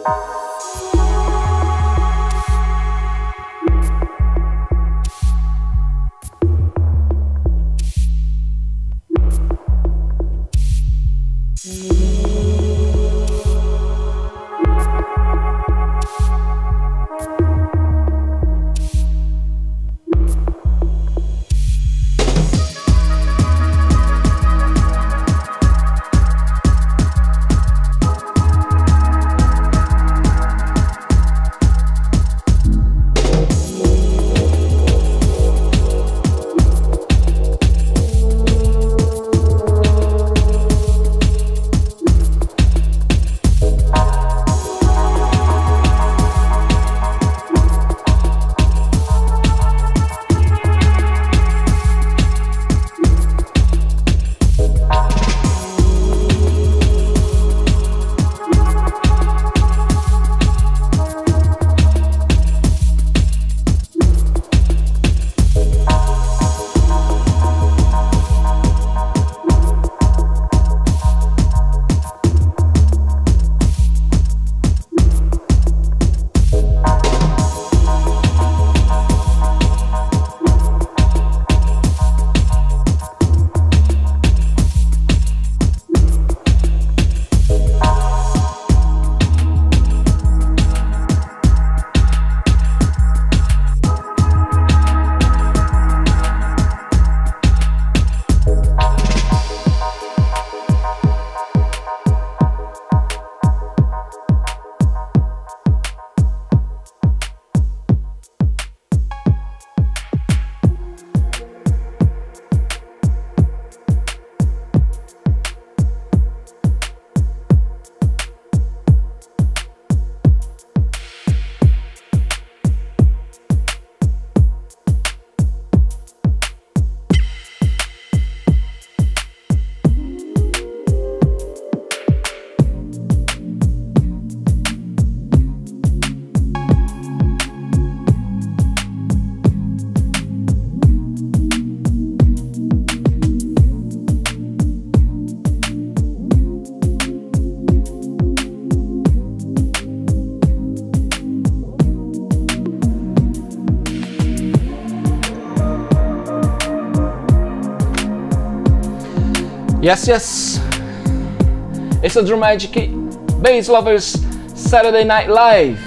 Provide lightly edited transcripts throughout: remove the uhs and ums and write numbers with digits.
Yes, yes. Esse é o Drummagic Bass Lovers Saturday Night Live.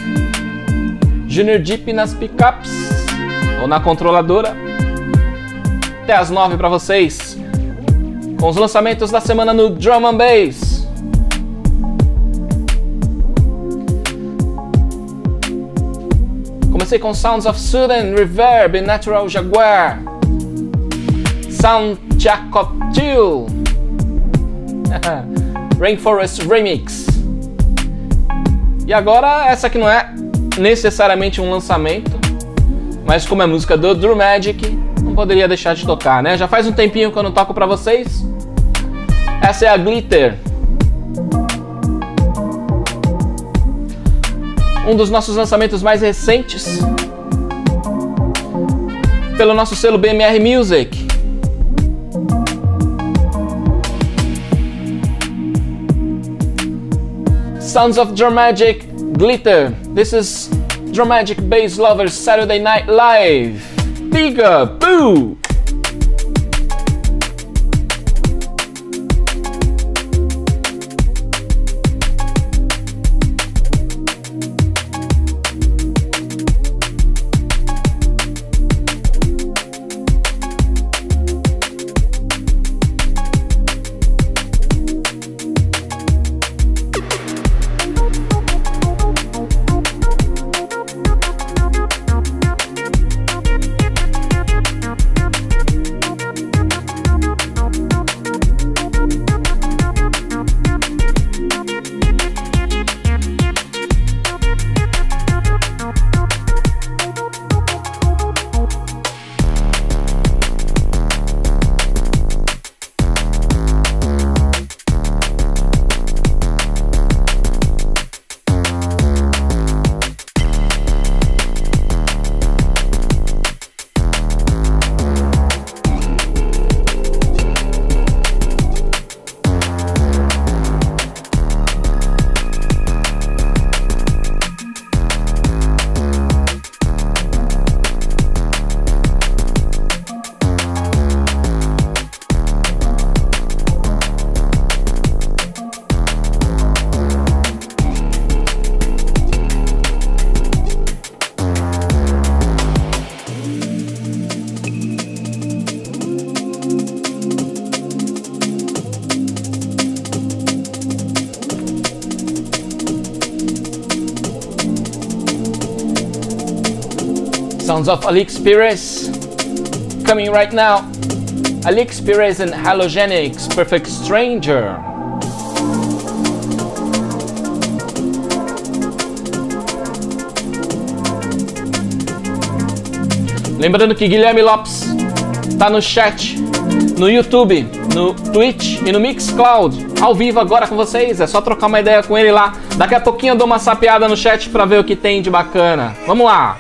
Junior Deep nas pickups ou na controladora. Até as 9 para vocês. Com os lançamentos da semana no Drum and Bass. Comecei com Sounds of Sudden, Reverb e Natural Jaguar. Sound Jacob Till. Rainforest Remix. E agora essa que não é necessariamente um lançamento, mas como é música do Drummagic, não poderia deixar de tocar, né? Já faz um tempinho que eu não toco pra vocês. Essa é a Glitter. Um dos nossos lançamentos mais recentes pelo nosso selo BMR Music. Sounds of Drummagic Glitter. This is Drummagic Bass Lovers Saturday Night Live. Diga, boo! Sounds of Alex Perez coming right now. Alex Perez and Halogenics, Perfect Stranger. Lembrando que Guilherme Lopes tá no chat, no YouTube, no Twitch e no Mixcloud, ao vivo agora com vocês. É só trocar uma ideia com ele lá. Daqui a pouquinho eu dou uma sapeada no chat pra ver o que tem de bacana. Vamos lá!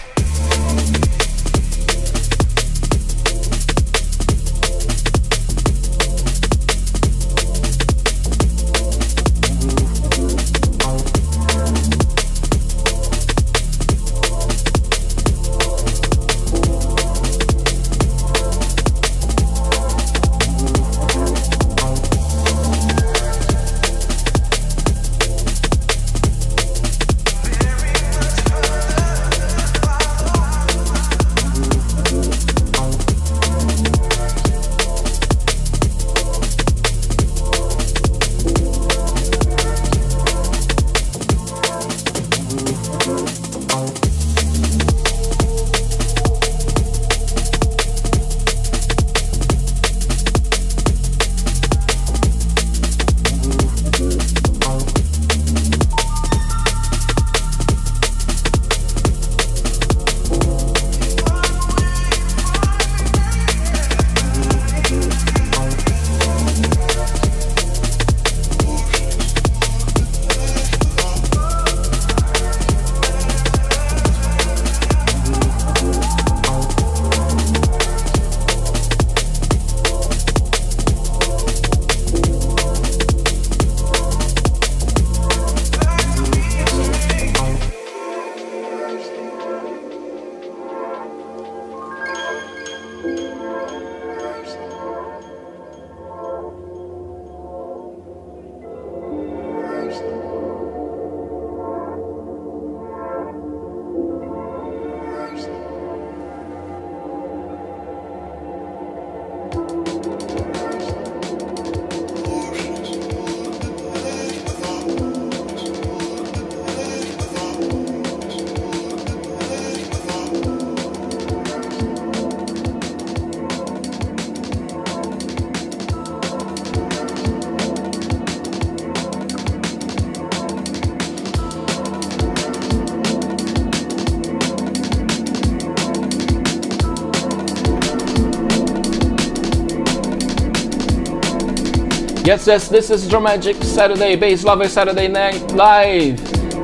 Yes, yes, this is Dramagic Saturday, Bass Lover Saturday Night Live.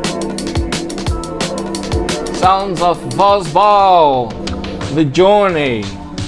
Sounds of Vozball, The Journey.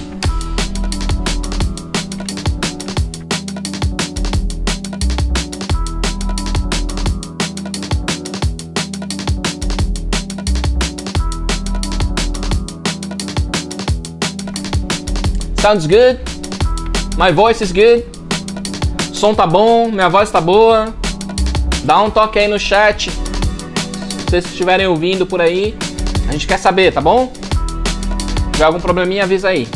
Sounds good. My voice is good. Som tá bom, minha voz tá boa. Dá um toque aí no chat, se vocês estiverem ouvindo por aí. A gente quer saber, tá bom? Se tiver algum probleminha, avisa aí.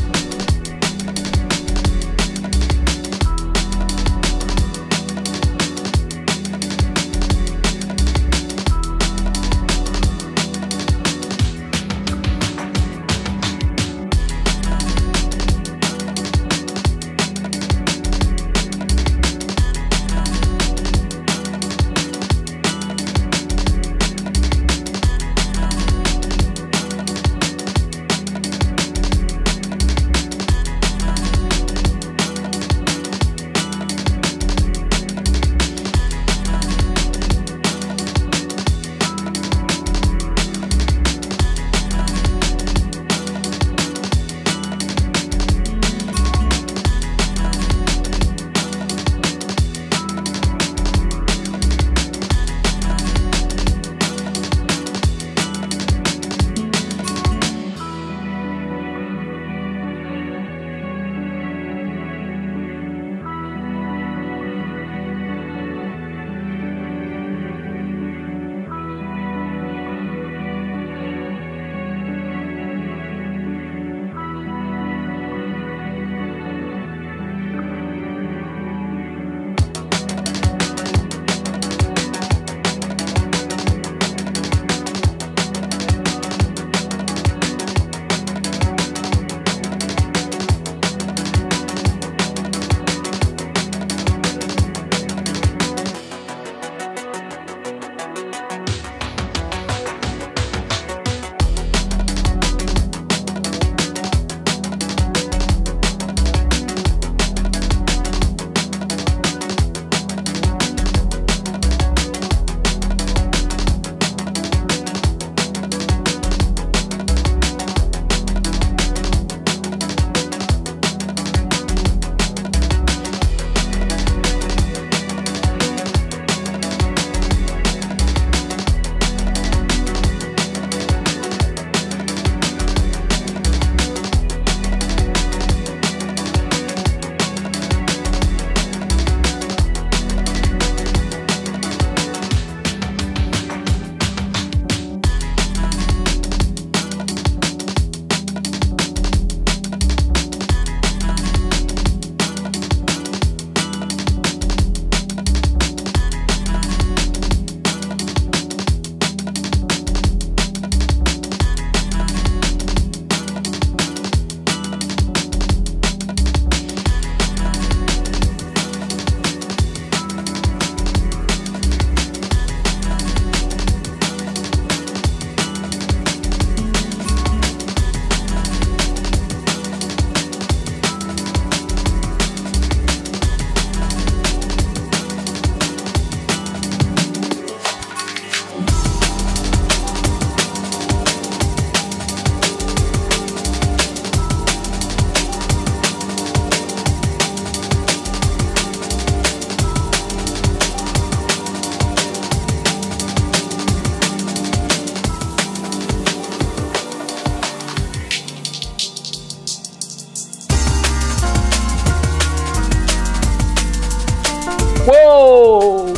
Whoa!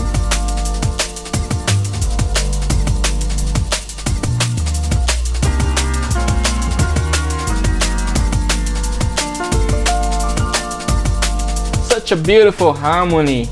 Such a beautiful harmony.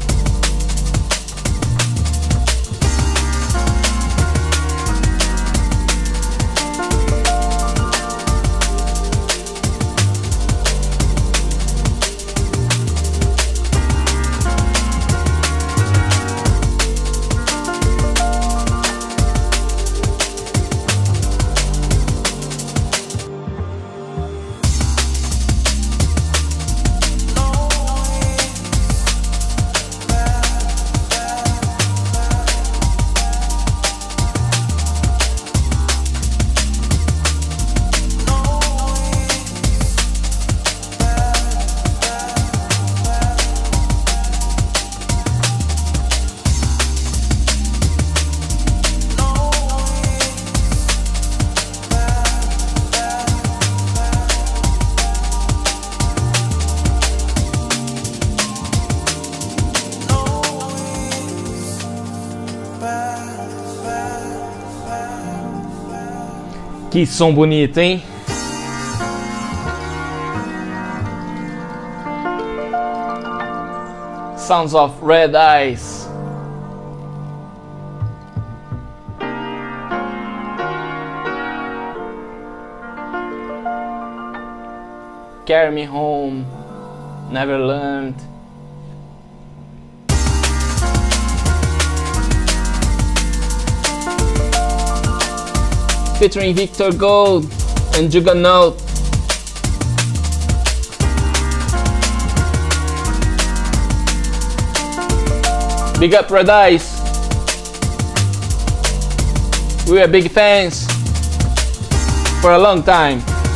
Que som bonito, hein? Sounds of Red Eyes. Carry Me Home, Never Learned. Featuring Victor Gold and Juggernaut. Big up Red Eyes. We are big fans for a long time.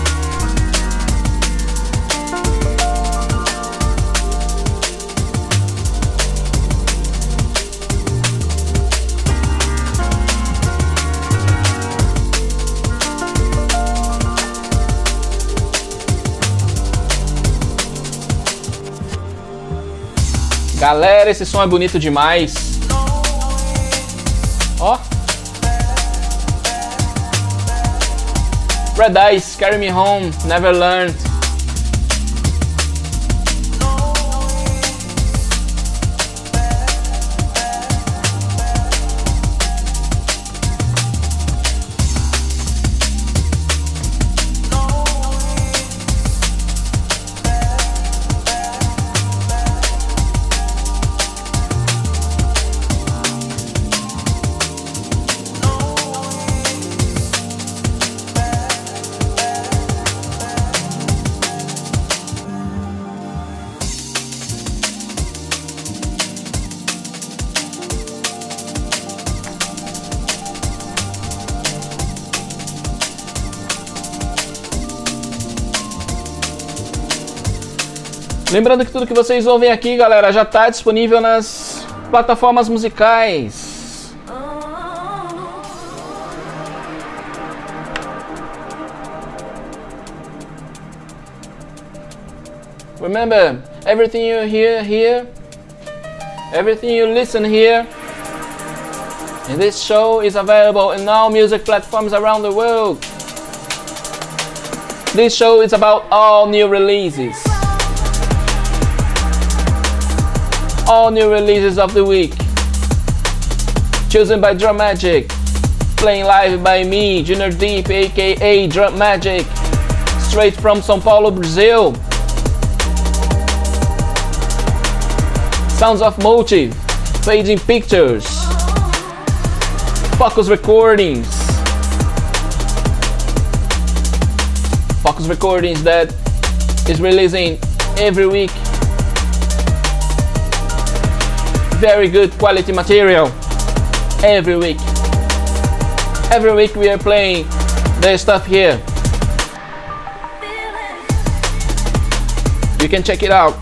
Galera, esse som é bonito demais. Ó. Red Eyes, Carry Me Home, Never Learned. Lembrando que tudo que vocês ouvem aqui, galera, já está disponível nas plataformas musicais. Remember, everything you hear here, everything you listen here, and this show is available in all music platforms around the world. This show is about all new releases. All new releases of the week, chosen by Drum Magic, playing live by me, Junior Deep, aka Drum Magic, straight from São Paulo, Brazil. Sounds of Motive, Fading Pictures, Focus Recordings. Focus Recordings that is releasing every week. Very good quality material every week. Every week we are playing their stuff here. You can check it out.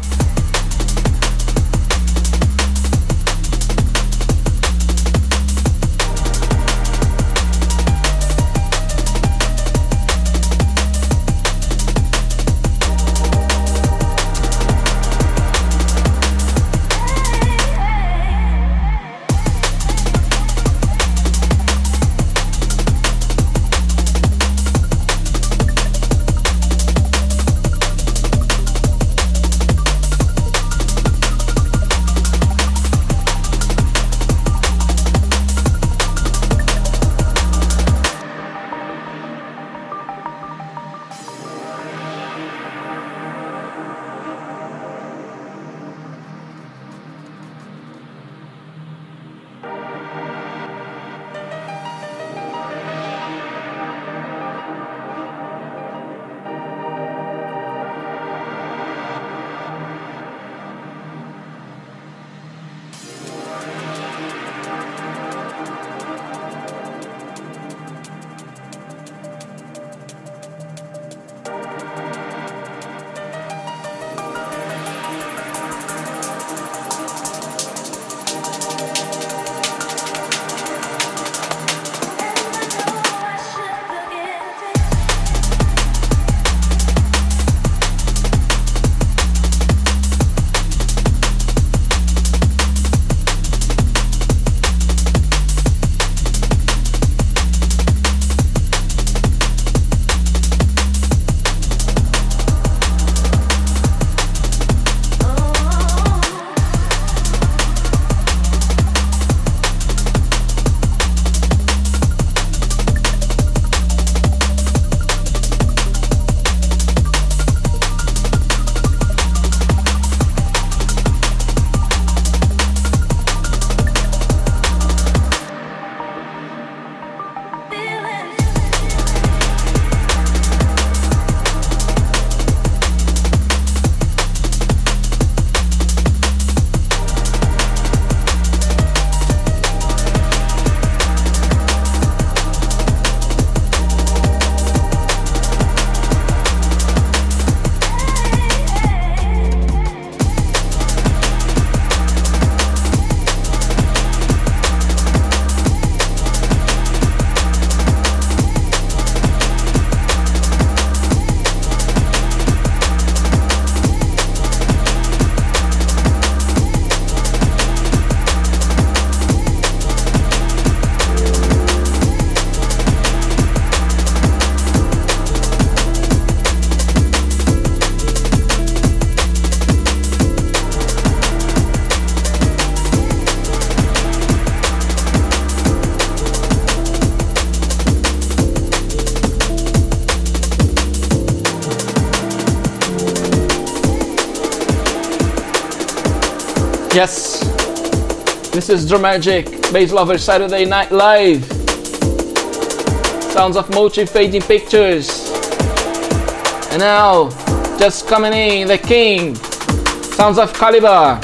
Yes, this is Dramagic, Bass Lover Saturday Night Live. Sounds of motive fading pictures. And now, just coming in, the king. Sounds of Caliber.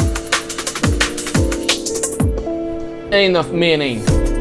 End of meaning.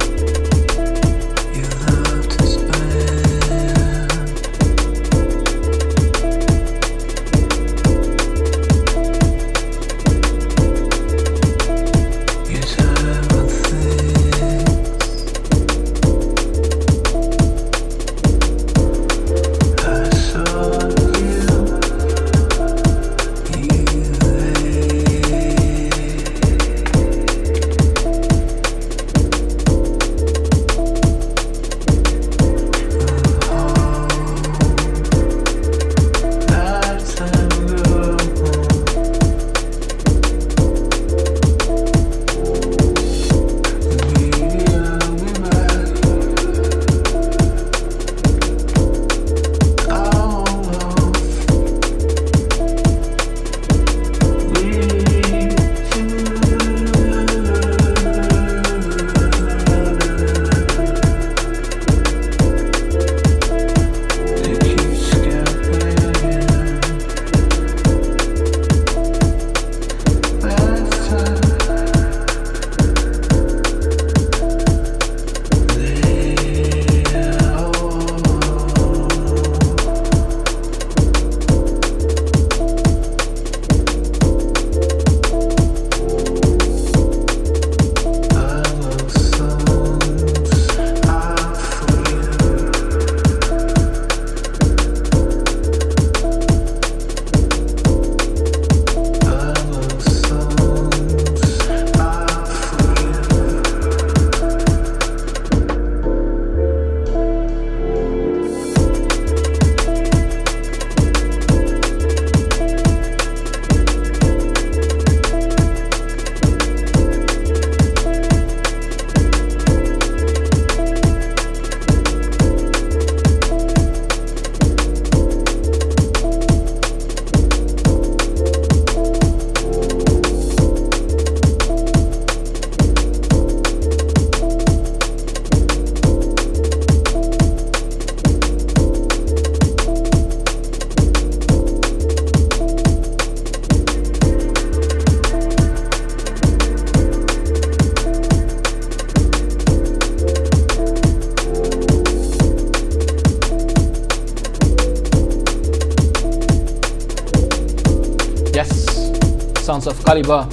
Sounds of Caliber.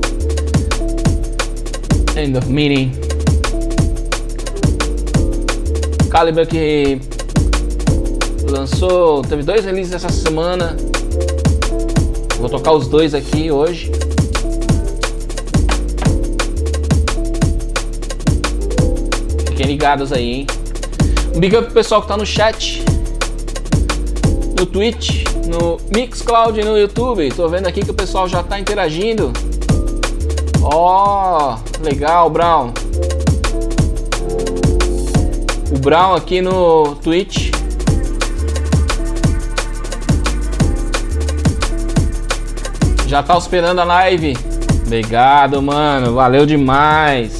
End of meaning. Caliber que lançou, teve 2 releases essa semana. Vou tocar os 2 aqui hoje. Fiquem ligados aí, hein? Um big up pro pessoal que tá no chat, no Twitch, no Mixcloud e no YouTube. Tô vendo aqui que o pessoal já tá interagindo. Ó, legal, Brown. O Brown aqui no Twitch. Já tá hospedando a live. Obrigado, mano. Valeu demais.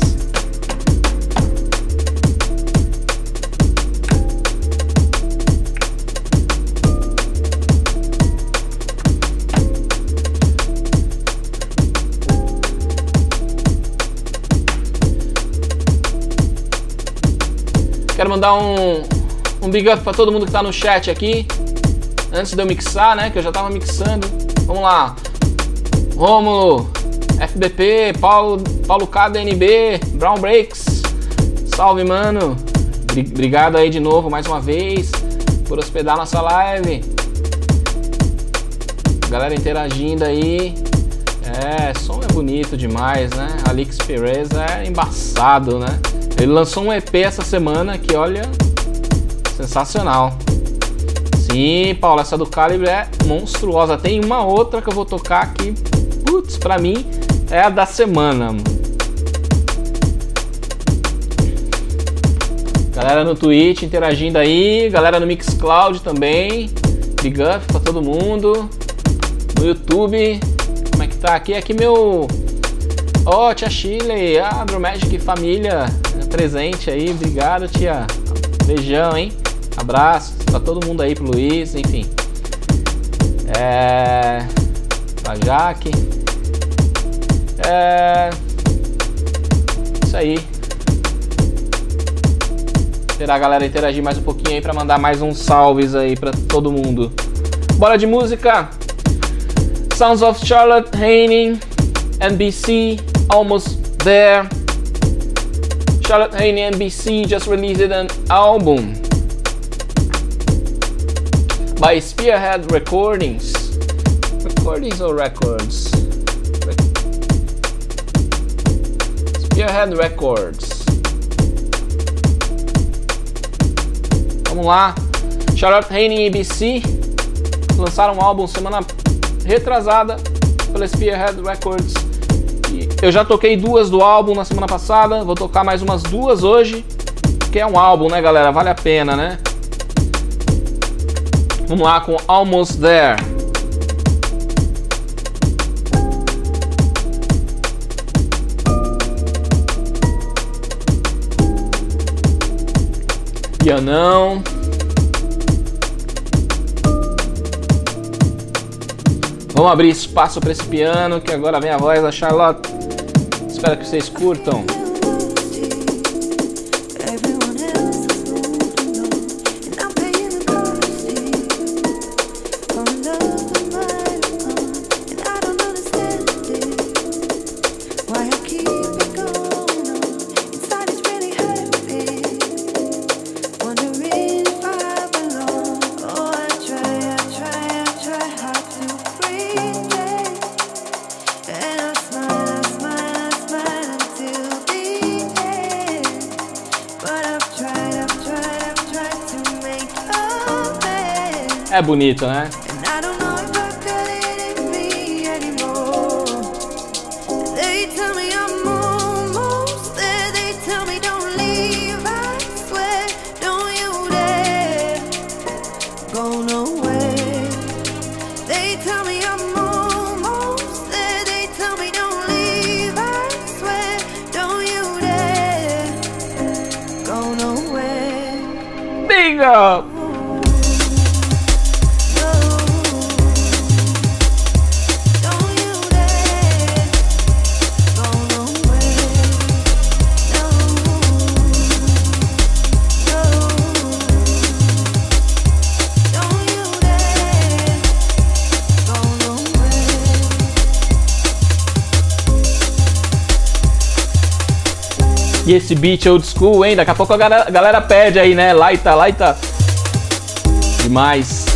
Quero mandar um big up pra todo mundo que tá no chat aqui. Antes de eu mixar, né? Que eu já tava mixando. Vamos lá. Rômulo, FBP, Paulo K, DNB, Brown Breaks. Salve, mano. Obrigado aí de novo, mais uma vez, por hospedar nossa live. Galera interagindo aí. Som é bonito demais, né? Alix Perez é embaçado, né? Ele lançou um EP essa semana que, olha, sensacional. Sim, Paulo, essa do Calibre é monstruosa. Tem uma outra que eu vou tocar aqui. Putz, pra mim é a da semana. Galera no Twitch interagindo aí. Galera no Mixcloud também. Big up pra todo mundo. No YouTube. Como é que tá? Aqui meu Ô, tia Shirley, Drum Magic família presente aí, obrigado, tia. Beijão, hein? Abraço pra todo mundo aí, pro Luiz, enfim. Pra Jaque. Isso aí. Esperar a galera interagir mais um pouquinho aí pra mandar mais uns salves aí pra todo mundo. Bora de música. Sounds of Charlotte Haining, NBC, Almost There. Charlotte Haining, NBC just released an album by Spearhead Recordings. Recordings or records? Spearhead Records. Vamos lá. Charlotte Haining e NBC lançaram um álbum semana retrasada pela Spearhead Records. E eu já toquei 2 do álbum na semana passada, vou tocar mais umas 2 hoje, que é um álbum, né, galera? Vale a pena, né? Vamos lá com Almost There. Pianão. Vamos abrir espaço para esse piano, que agora vem a voz da Charlotte. Espero que vocês curtam. É bonito, né? Big up! E esse beat old school, hein? Daqui a pouco a galera pede aí, né? Laita. Demais.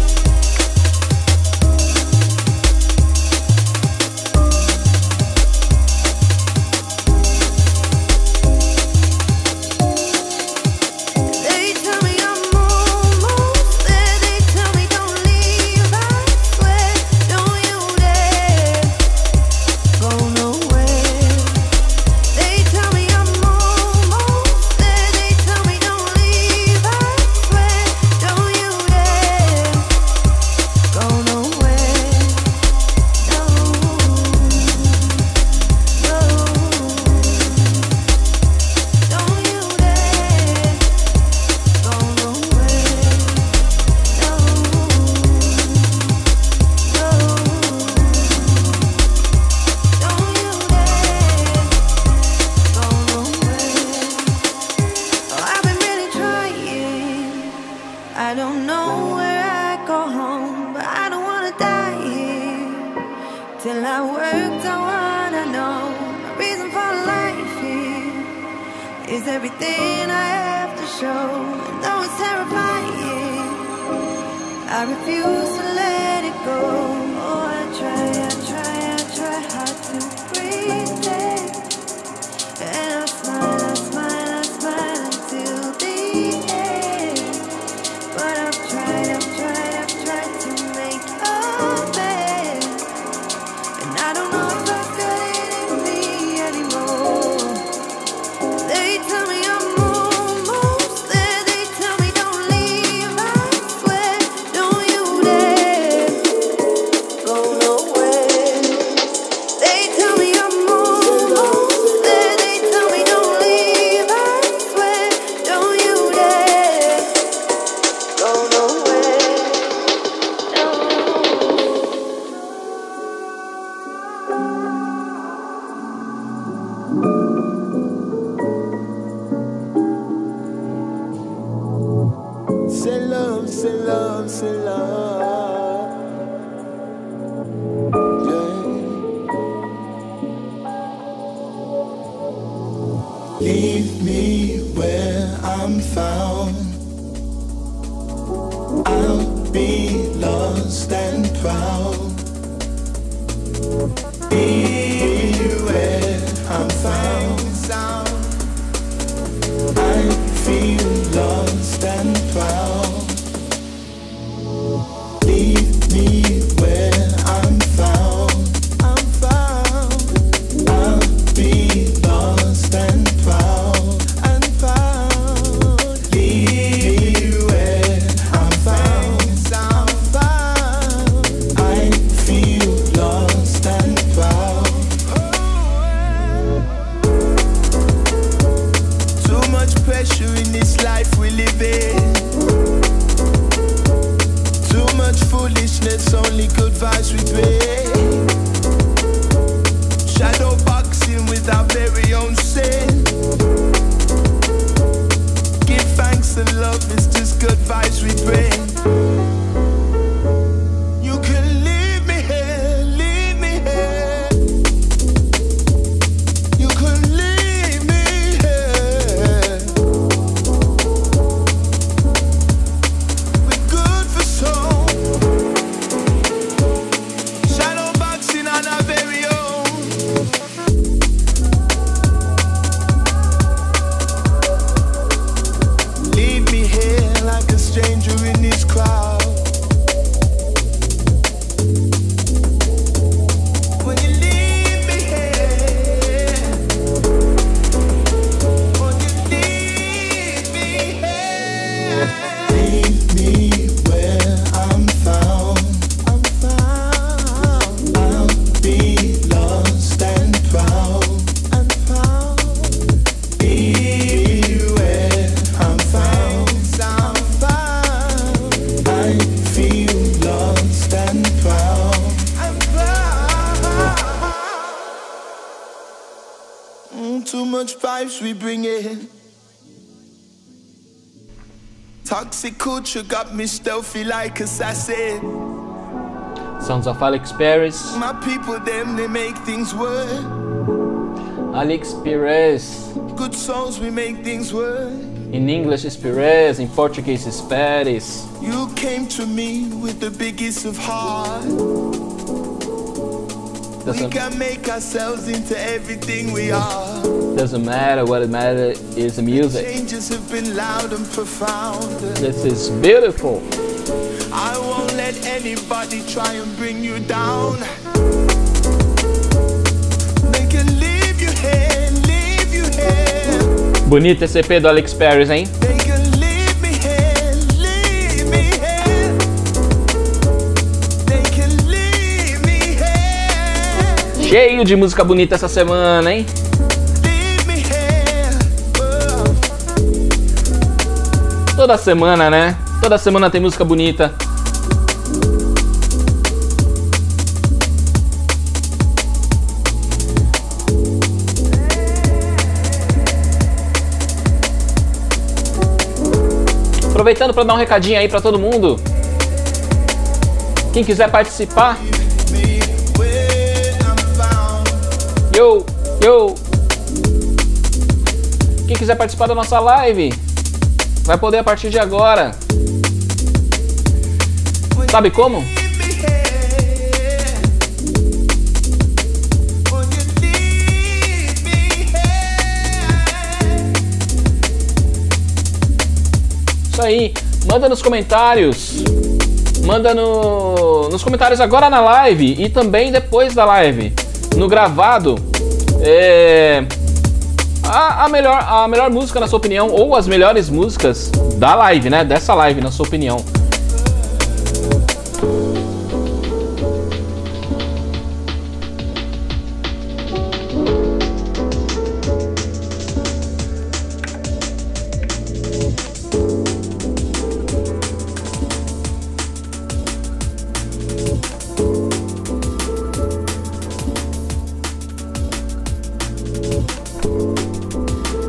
I don't know where I go home, but I don't wanna die here. Till I worked, I wanna know my reason for life here is everything I have to show. And though it's terrifying, I refuse to let it go. Oh, I try hard to breathe it. And I smile until the end. But I've tried to make a bed. And I don't know if I could in me anymore. They tell me I'm almost there. They tell me don't leave, I swear. Don't you dare thanks and love. Yeah. Leave me where I'm found. I'll be lost and proud. Leave me where I'm found. I feel lost and proud. Leave me where I'm found. I'm found. I'll be lost and proud. And proud. Leave me where I'm found. I'm found. I feel lost and proud. Too much pressure in this life we live in. Too much foolishness, only good vibes we bring. Shadow boxing with our very own sin. Give thanks and love, it's just good vibes we bring. You can leave me here, leave me here. You can leave me here. We're good for soul. Shadow boxing on our very own. Leave me here like a stranger in this crowd. When you leave me here, when you leave me here, leave me where I'm found. I'm found. I'll be lost and proud. And proud. Leave me where I'm found. I'm found. I feel lost and proud. I'm proud. Too much vibes we bring in. Toxic culture got me stealthy like assassin. Sounds of Alex Perez. My people, them, they make things work. Alex Perez. Good souls, we make things work. In English is Perez, in Portuguese is Perez. You came to me with the biggest of heart. We can make ourselves into everything we are. Doesn't matter, what it matters is the music. Changes have been loud and profound. This is beautiful. I won't let anybody try and bring you down. They can leave you here, leave you here. Bonito esse EP do Alex Perez, hein? They can leave me here, leave me here. They can leave me here. Cheio de música bonita essa semana, hein? Leave me here. Toda semana, né? Toda semana tem música bonita. Aproveitando para dar um recadinho aí para todo mundo. Quem quiser participar. Yo, yo. Quem quiser participar da nossa live, vai poder a partir de agora. Sabe como? Isso aí, manda nos comentários. Manda nos comentários agora na live e também depois da live. No gravado, a melhor música na sua opinião, ou as melhores músicas da live, né? Dessa live, na sua opinião.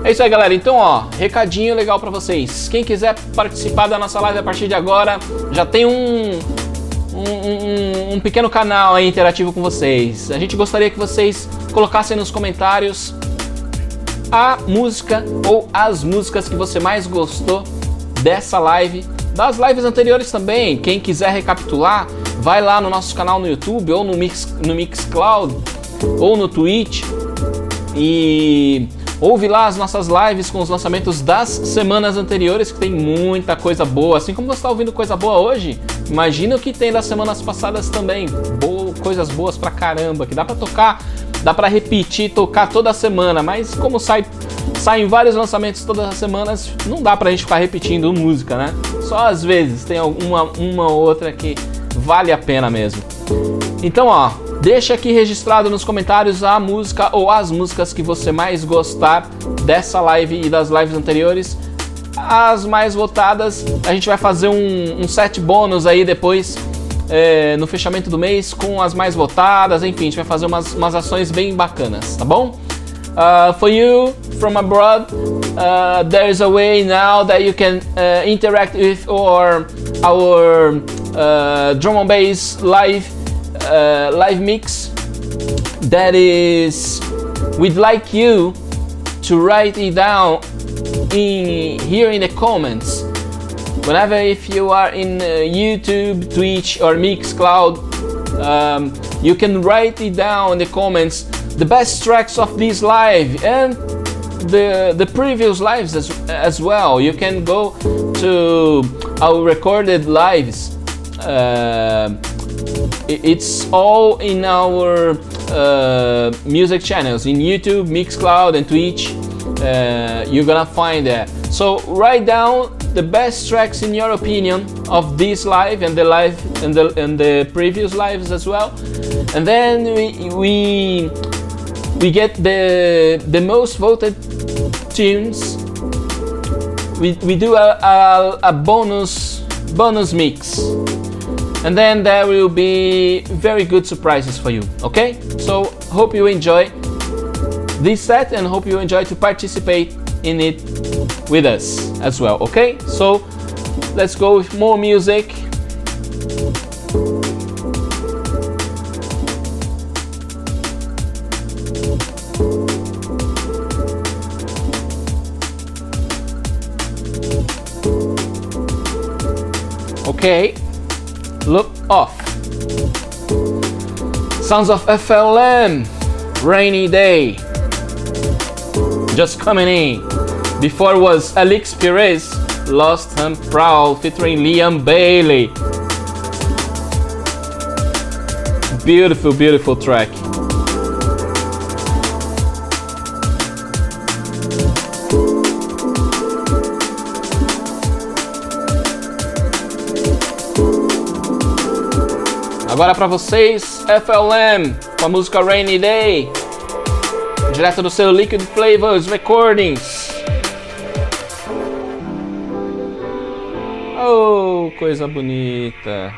É isso aí, galera. Então, ó, recadinho legal pra vocês. Quem quiser participar da nossa live a partir de agora, já tem um pequeno canal aí interativo com vocês. A gente gostaria que vocês colocassem nos comentários a música ou as músicas que você mais gostou dessa live, das lives anteriores também. Quem quiser recapitular, vai lá no nosso canal no YouTube ou no Mixcloud ou no Twitch e ouve lá as nossas lives com os lançamentos das semanas anteriores, que tem muita coisa boa. Assim como você está ouvindo coisa boa hoje, imagina o que tem das semanas passadas também. Coisas boas pra caramba, que dá pra tocar, dá pra repetir, tocar toda semana. Mas como saem vários lançamentos todas as semanas, não dá pra gente ficar repetindo música, né? Só às vezes tem uma ou outra que vale a pena mesmo. Então, ó, deixa aqui registrado nos comentários a música ou as músicas que você mais gostar dessa live e das lives anteriores. As mais votadas, a gente vai fazer um set bônus aí depois no fechamento do mês com as mais votadas. Enfim, a gente vai fazer umas ações bem bacanas, tá bom? For you from abroad, there's a way now that you can interact with our drum and bass live mix. That is, we'd like you to write it down here in the comments. Whenever if you are in YouTube, Twitch or Mixcloud, you can write it down in the comments the best tracks of this live and the previous lives as well. You can go to our recorded lives. It's all in our music channels in YouTube, Mixcloud and Twitch. You're gonna find that. So write down the best tracks in your opinion of this live and the previous lives as well, and then we get the most voted tunes. We do a bonus mix, and then there will be very good surprises for you. Okay, so hope you enjoy this set and hope you enjoy to participate in it with us as well. Okay, so let's go with more music. Okay, look off. Sounds of FLM, Rainy Day. Just coming in. Before was Alex Perez, Lost and Proud featuring Liam Bailey. Beautiful, beautiful track. Agora para vocês, FLM com a música Rainy Day, direto do seu Liquid Flavors Recordings. Oh, coisa bonita.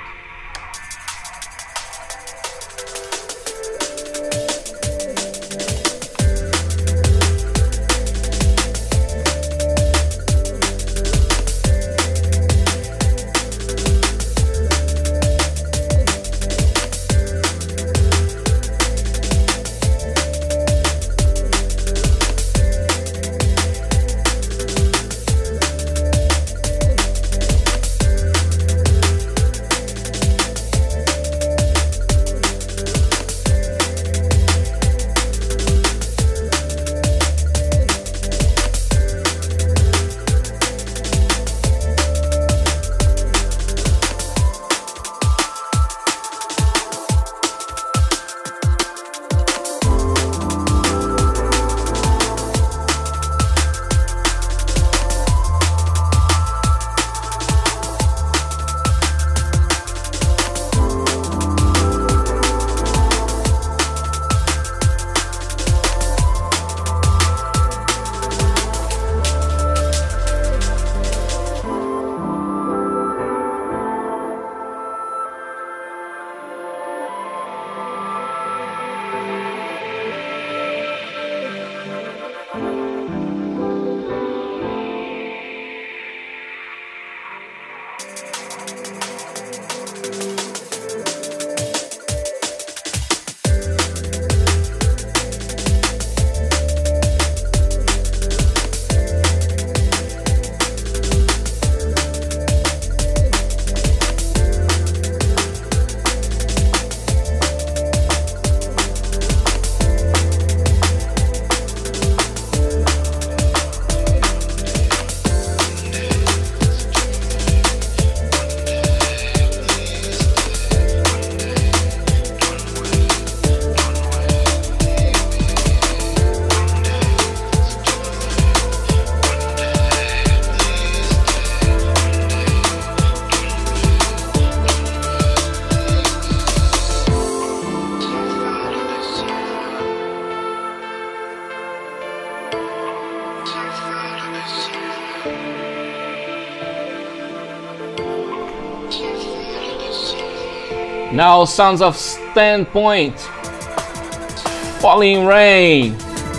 Now sounds of Standpoint, Falling Rain.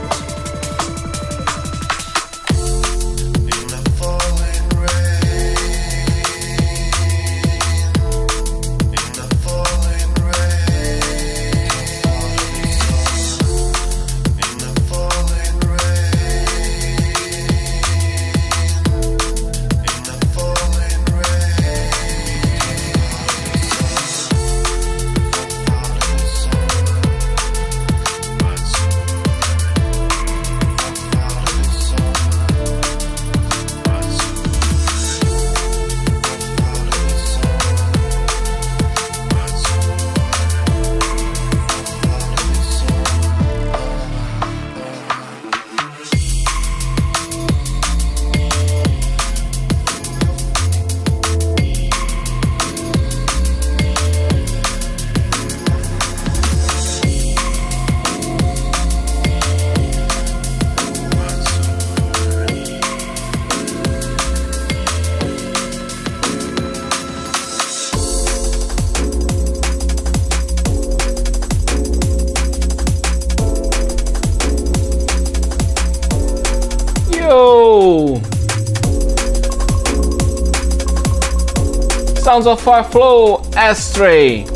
Sounds of Fireflow, Astray.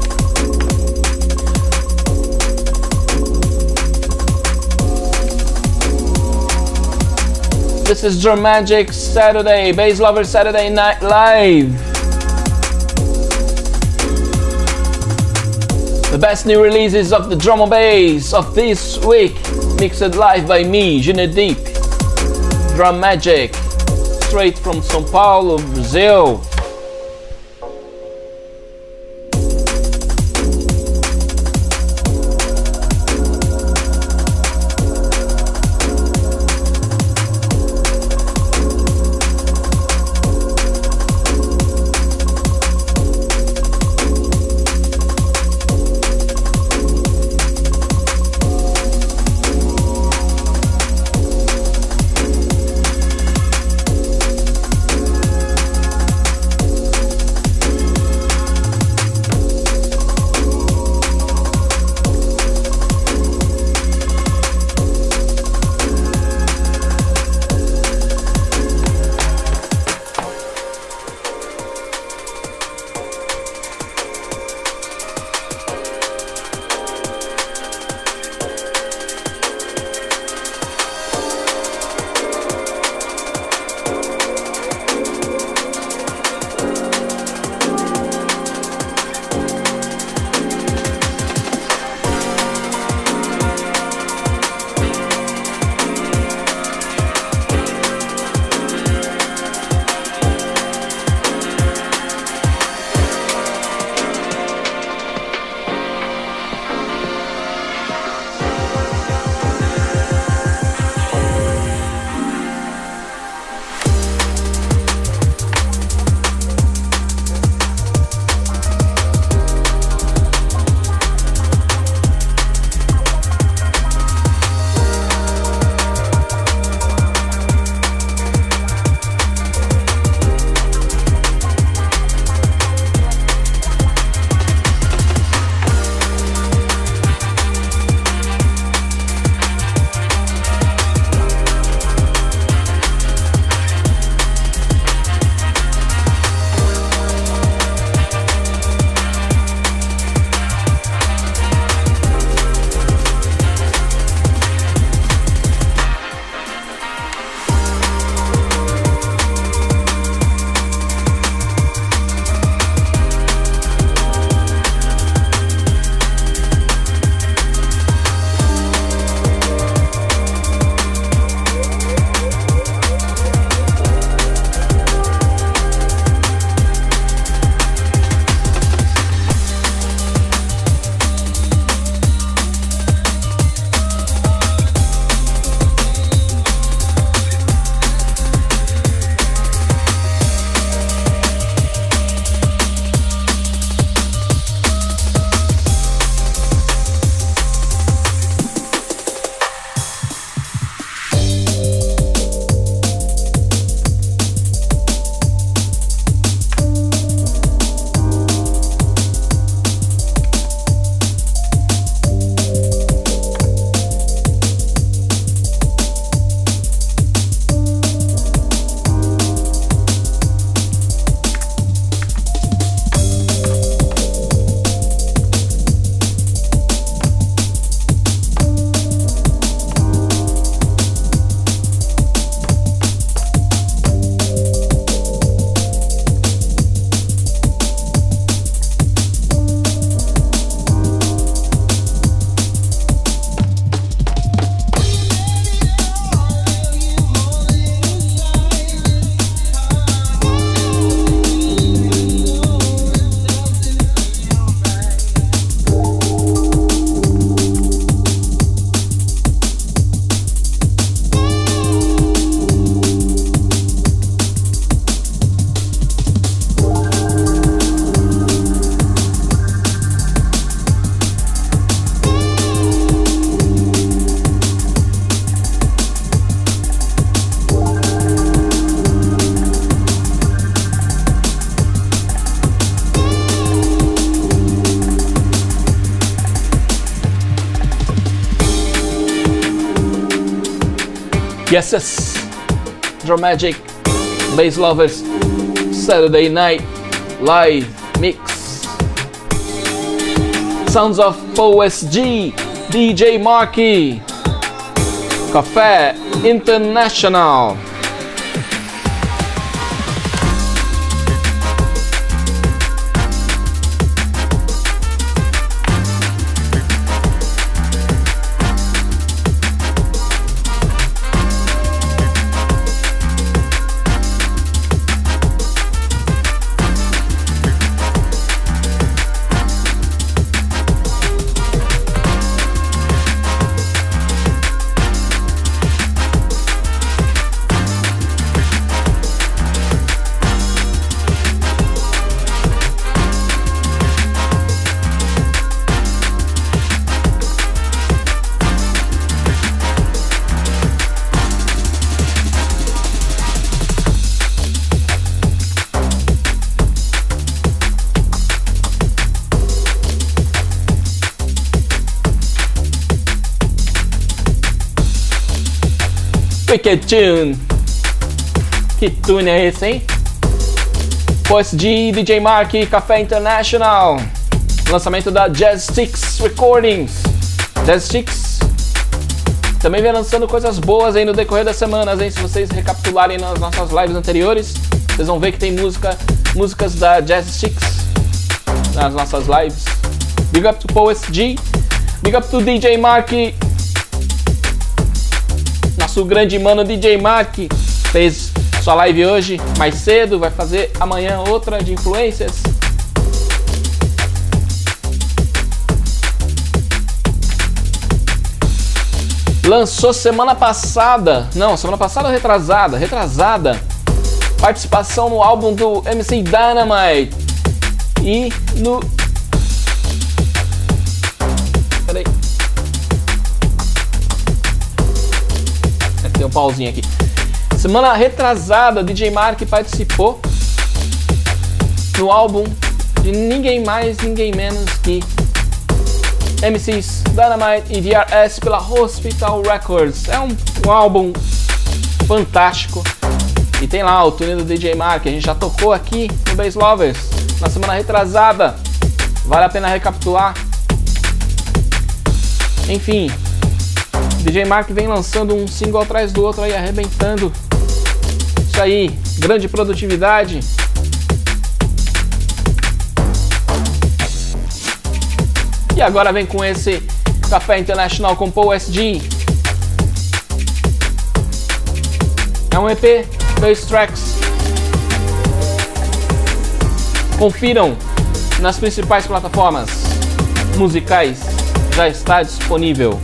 This is Drum Magic Saturday, Bass Lover Saturday Night Live. The best new releases of the drum and bass of this week, mixed live by me, Junior Deep. Drum Magic, straight from São Paulo, Brazil. Yes, Dramatic Bass Lovers Saturday Night Live Mix. Sounds of OSG, DJ Marky, Café International. Wicked Tune. Que tune é esse, hein? OSG, DJ Marky, Café International. Lançamento da Jazz Sticks Recordings. Jazz Sticks também vem lançando coisas boas aí no decorrer das semanas, hein? Se vocês recapitularem nas nossas lives anteriores, vocês vão ver que tem músicas da Jazz Sticks nas nossas lives. Big up to OSG. Big up to DJ Marky. Nosso grande mano DJ Mark fez sua live hoje mais cedo, vai fazer amanhã outra de influências. Lançou semana passada ou retrasada, participação no álbum do MC Dynamite e no... Peraí. Tem um pauzinho aqui. Semana retrasada, DJ Mark participou no álbum de ninguém mais, ninguém menos que MCs Dynamite e DRS pela Hospital Records. É um álbum fantástico. E tem lá o tune do DJ Mark, a gente já tocou aqui no Bass Lovers na semana retrasada. Vale a pena recapitular. Enfim, DJ Mark vem lançando um single atrás do outro aí, arrebentando. Isso aí, grande produtividade. E agora vem com esse Café International com OSG. É um EP, 2 tracks. Confiram nas principais plataformas musicais. Já está disponível.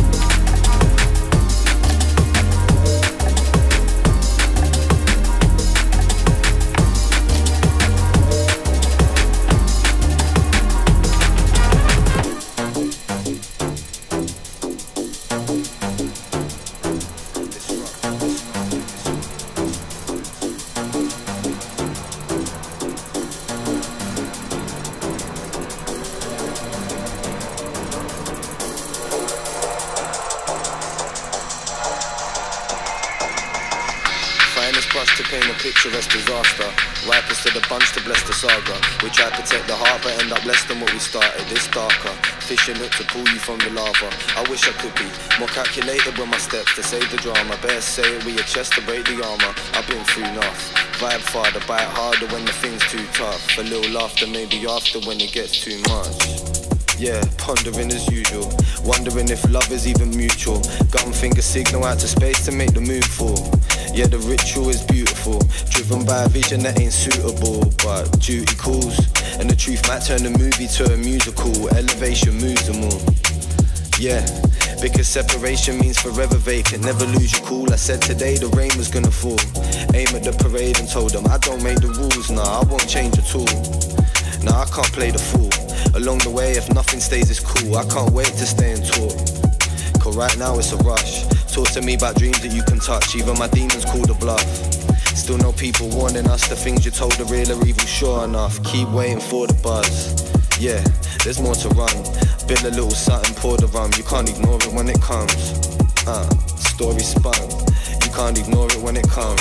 To paint a picturesque disaster, ripest to the bunch to bless the saga. We try to protect the heart but end up less than what we started. It's darker, fishing hook to pull you from the lava. I wish I could be more calculated with my steps to save the drama. Better say it with your chest to break the armor. I've been through enough. Vibe farther, bite harder when the thing's too tough. A little laughter maybe after when it gets too much. Yeah, pondering as usual, wondering if love is even mutual. Gun finger signal out to space to make the move fall. Yeah, the ritual is beautiful, driven by a vision that ain't suitable, but duty calls, and the truth might turn the movie to a musical. Elevation moves them all. Yeah, because separation means forever vacant. Never lose your cool. I said today the rain was gonna fall. Aim at the parade and told them I don't make the rules. Nah, I won't change at all. Nah, I can't play the fool. Along the way, if nothing stays, it's cool. I can't wait to stay and talk. Cause right now it's a rush. Talk to me about dreams that you can touch. Even my demons call the bluff. Still know people warning us. The things you're told are real or evil, sure enough. Keep waiting for the buzz. Yeah, there's more to run. Build a little something, pour the rum. You can't ignore it when it comes. Story spun. can't ignore it when it comes.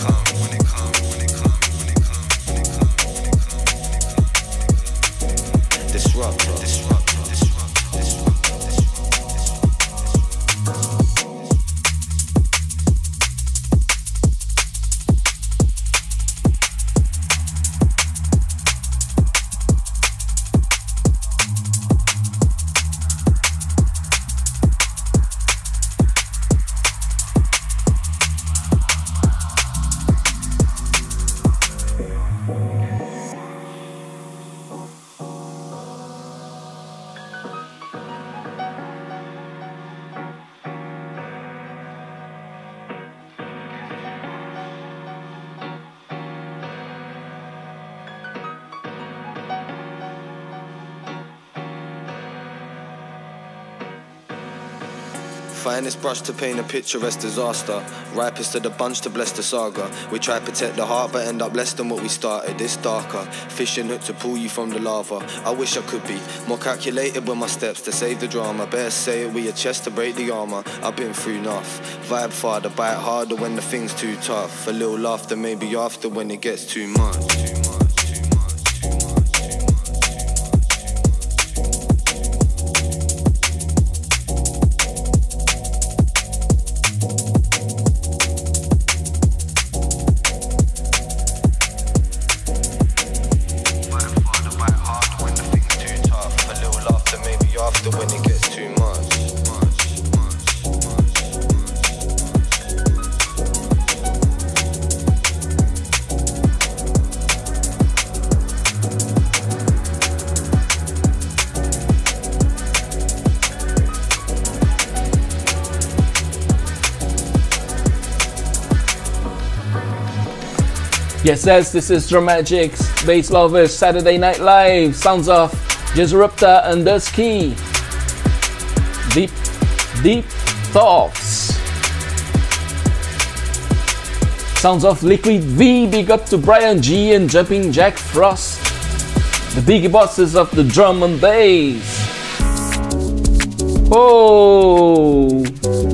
Disruptor. Finest brush to paint a picturesque disaster. Ripest of the bunch to bless the saga. We try to protect the heart but end up less than what we started. It's darker, fishing hook to pull you from the lava. I wish I could be more calculated with my steps to save the drama. Better say it with your chest to break the armor. I've been through enough. Vibe farther, bite harder when the thing's too tough. A little laughter maybe after when it gets too much. Yes, this is Dramagics, Bass Lovers, Saturday Night Live. Sounds of Disruptor and Dusky. Deep Thoughts. Sounds of Liquid V. Big up to Brian G and Jumping Jack Frost, the big bosses of the drum and bass. Oh!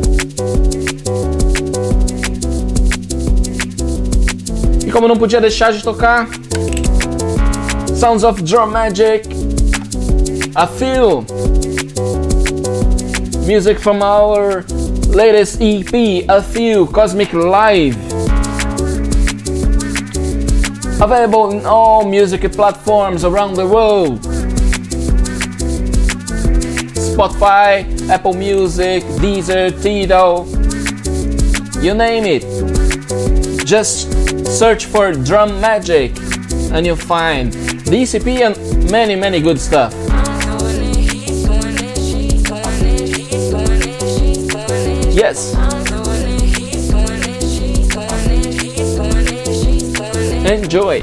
E como não podia deixar de tocar, Sounds of Dramagic, I Feel. Music from our latest EP, I Feel, Cosmic Live. Available in all music platforms around the world. Spotify, Apple Music, Deezer, Tidal, you name it. Just search for Dramagic and you'll find the ECP and many good stuff. Yes. Enjoy.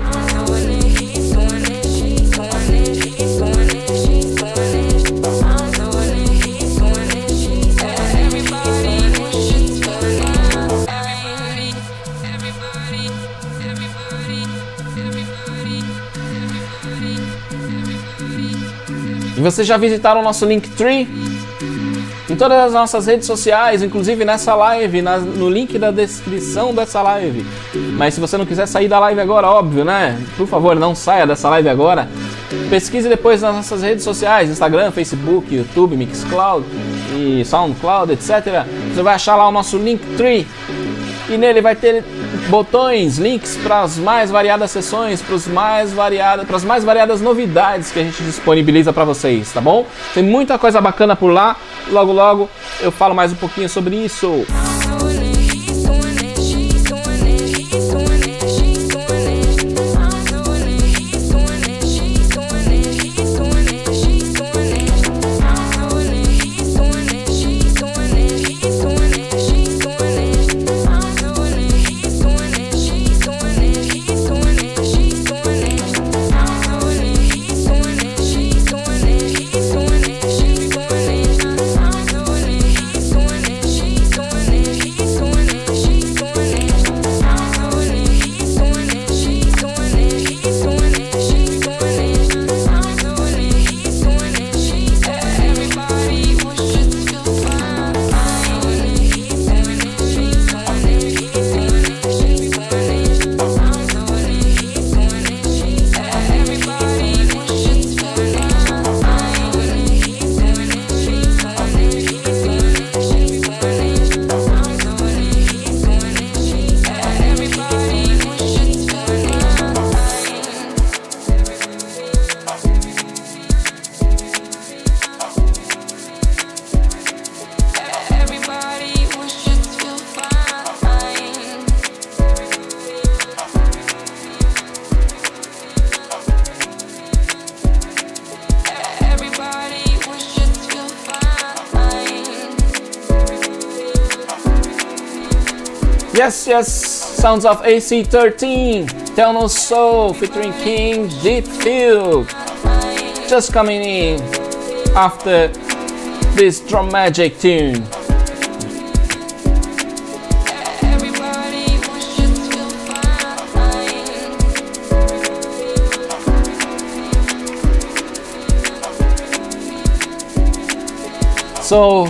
E vocês já visitaram o nosso Linktree? Em todas as nossas redes sociais, inclusive nessa live, no link da descrição dessa live. Mas se você não quiser sair da live agora, óbvio, né? Por favor, não saia dessa live agora. Pesquise depois nas nossas redes sociais, Instagram, Facebook, YouTube, Mixcloud e Soundcloud, etc. Você vai achar lá o nosso Linktree. E nele vai ter botões, links para as mais variadas sessões, para as mais variadas novidades que a gente disponibiliza para vocês, tá bom? Tem muita coisa bacana por lá. Logo eu falo mais um pouquinho sobre isso. Yes, yes, sounds of AC13, Tell No Soul featuring King Deepfield. Just coming in after this drum magic tune. So,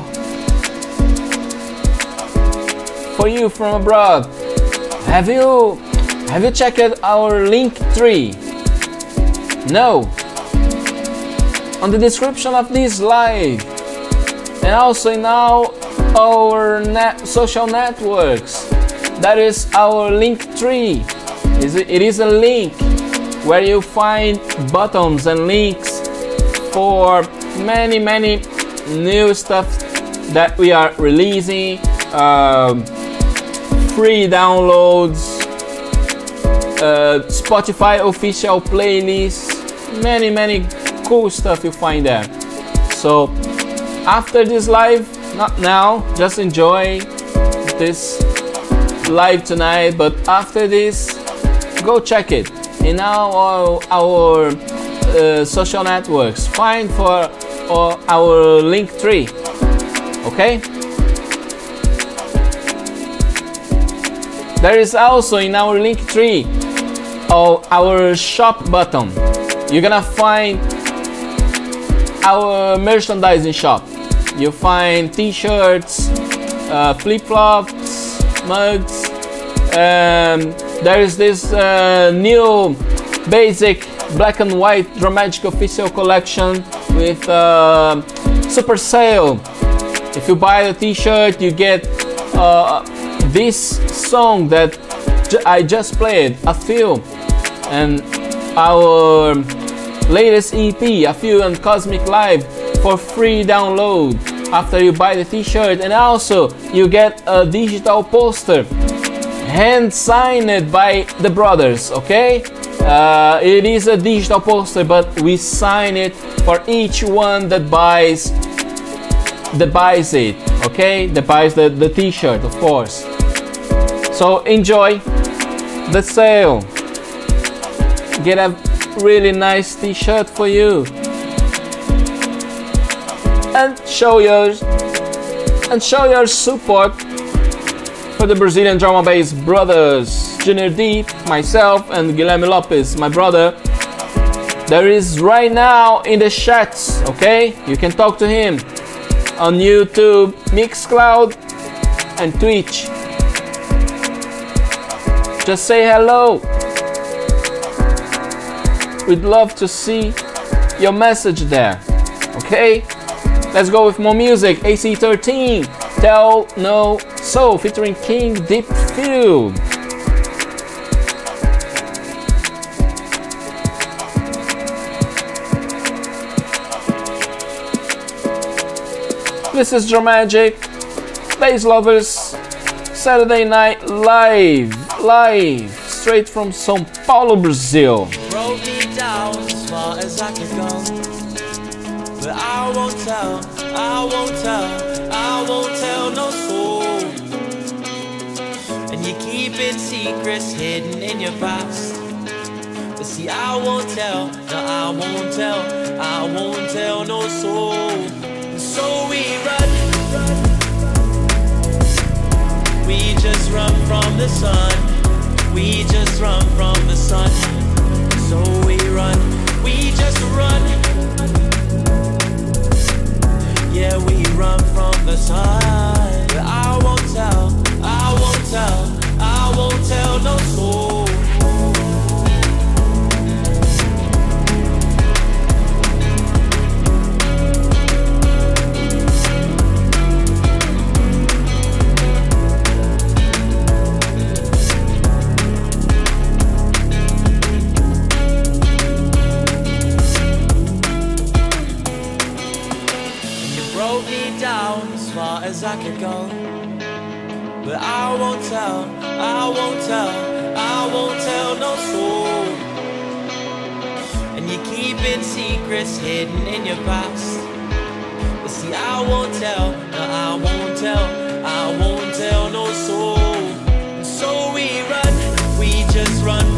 for you from abroad, have you checked our Linktree? No. On the description of this live, and also in our social networks, that is our Linktree. It is a link where you find buttons and links for many new stuff that we are releasing, free downloads, Spotify official playlists, many cool stuff you find there. So after this live, not now, just enjoy this live tonight, but after this, go check it in our social networks. Find for our Linktree, okay? There is also in our Linktree our shop button. You're gonna find our merchandising shop. You find t-shirts, flip-flops, mugs. There is this new basic black and white Drum Magic official collection with super sale. If you buy the t-shirt, you get this song that I just played, A Few, and our latest EP, A Few and Cosmic Live, for free download after you buy the t-shirt. And also you get a digital poster hand signed by the brothers, okay? It is a digital poster, but we sign it for each one that buys it, okay? That buys the t-shirt, of course. So enjoy the sale. Get a really nice t-shirt for you, and show your support for the Brazilian drum and bass brothers, Junior Deep, myself, and Guilherme Lopes, my brother. There is right now in the chats, okay? You can talk to him on YouTube, Mixcloud, and Twitch. Just say hello. We'd love to see your message there, okay? Let's go with more music. AC13, Tell No Soul featuring King Deepfield. This is Drum Magic, Bass Lovers, Saturday Night Live, straight from São Paulo, Brazil. Broke me down as far as I could go, but I won't tell no soul. And you're keeping secrets hidden in your past, but see I won't tell, no I won't tell no soul. So we run, we just run from the sun, we just run from the sun. So we run, we just run, yeah we run from the sun. But I won't tell no soul. As I could go, but I won't tell no soul. And you're keeping secrets hidden in your past, but see I won't tell, no I won't tell no soul.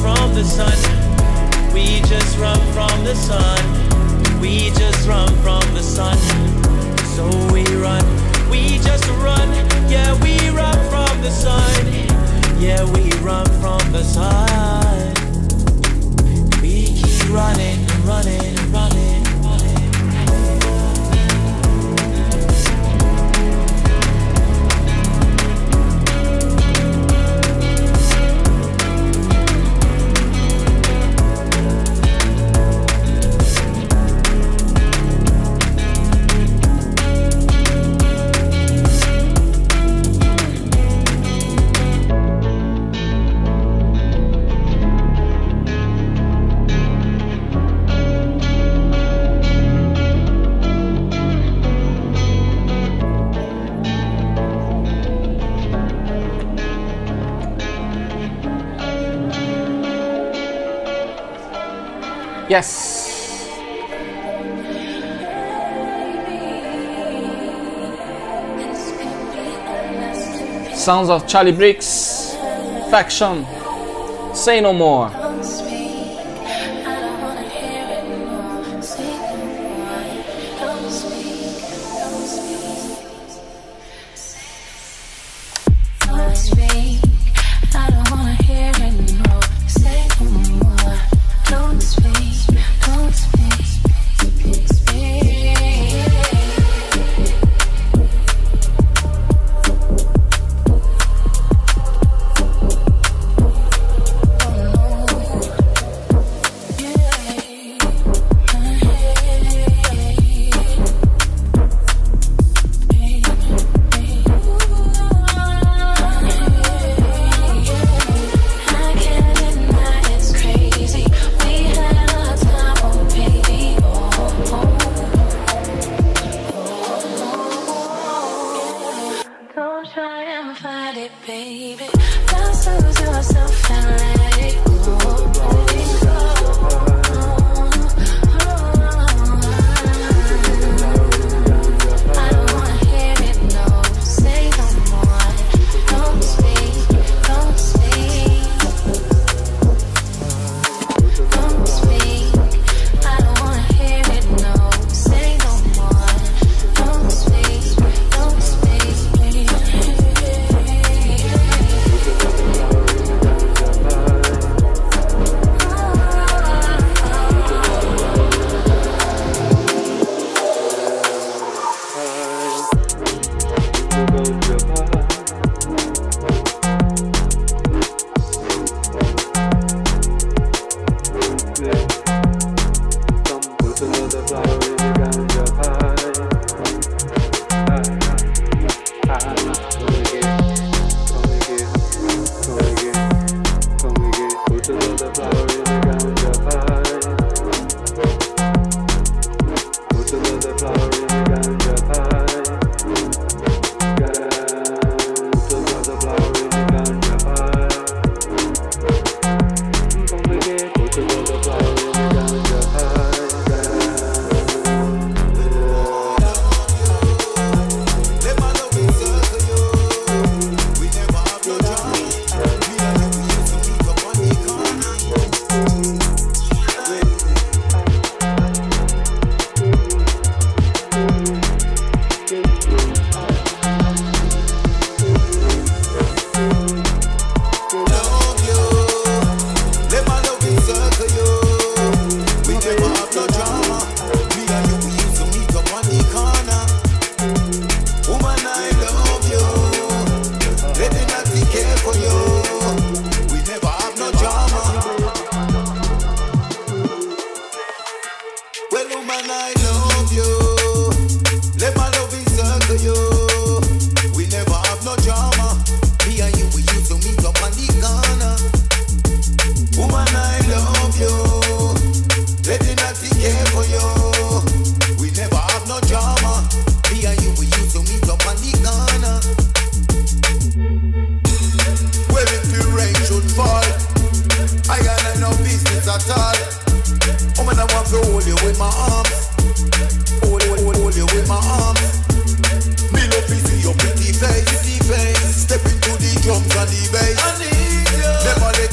from the sun. We just run from the sun. We just run from the sun. So we run. We just run. Yeah, we run from the sun. Yeah, we run from the sun. We keep running, running, running, running. Yes. Sounds of Charlie Bricks, Faction, Say No More. Don't speak, I don't wanna hear it more. Say no more. Don't speak, don't speak. Don't speak, I don't wanna hear it more. Say no more. Don't speak, don't speak. Speak. Don't try and fight it, baby. Just lose yourself and let it go. I don't wanna hear it, no. Say no more. Don't speak, don't speak. Don't speak. I don't wanna hear it, no. Say no more. Don't speak, don't speak.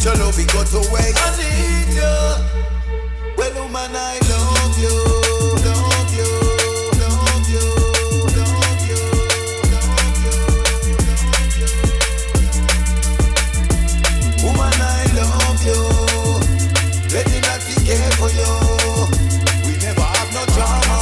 your love, it got to waste. I need you. Well, woman, I love you, love you, love you, love you, love you, love you. Woman, I love you. Ready not to care for you. We never have no drama.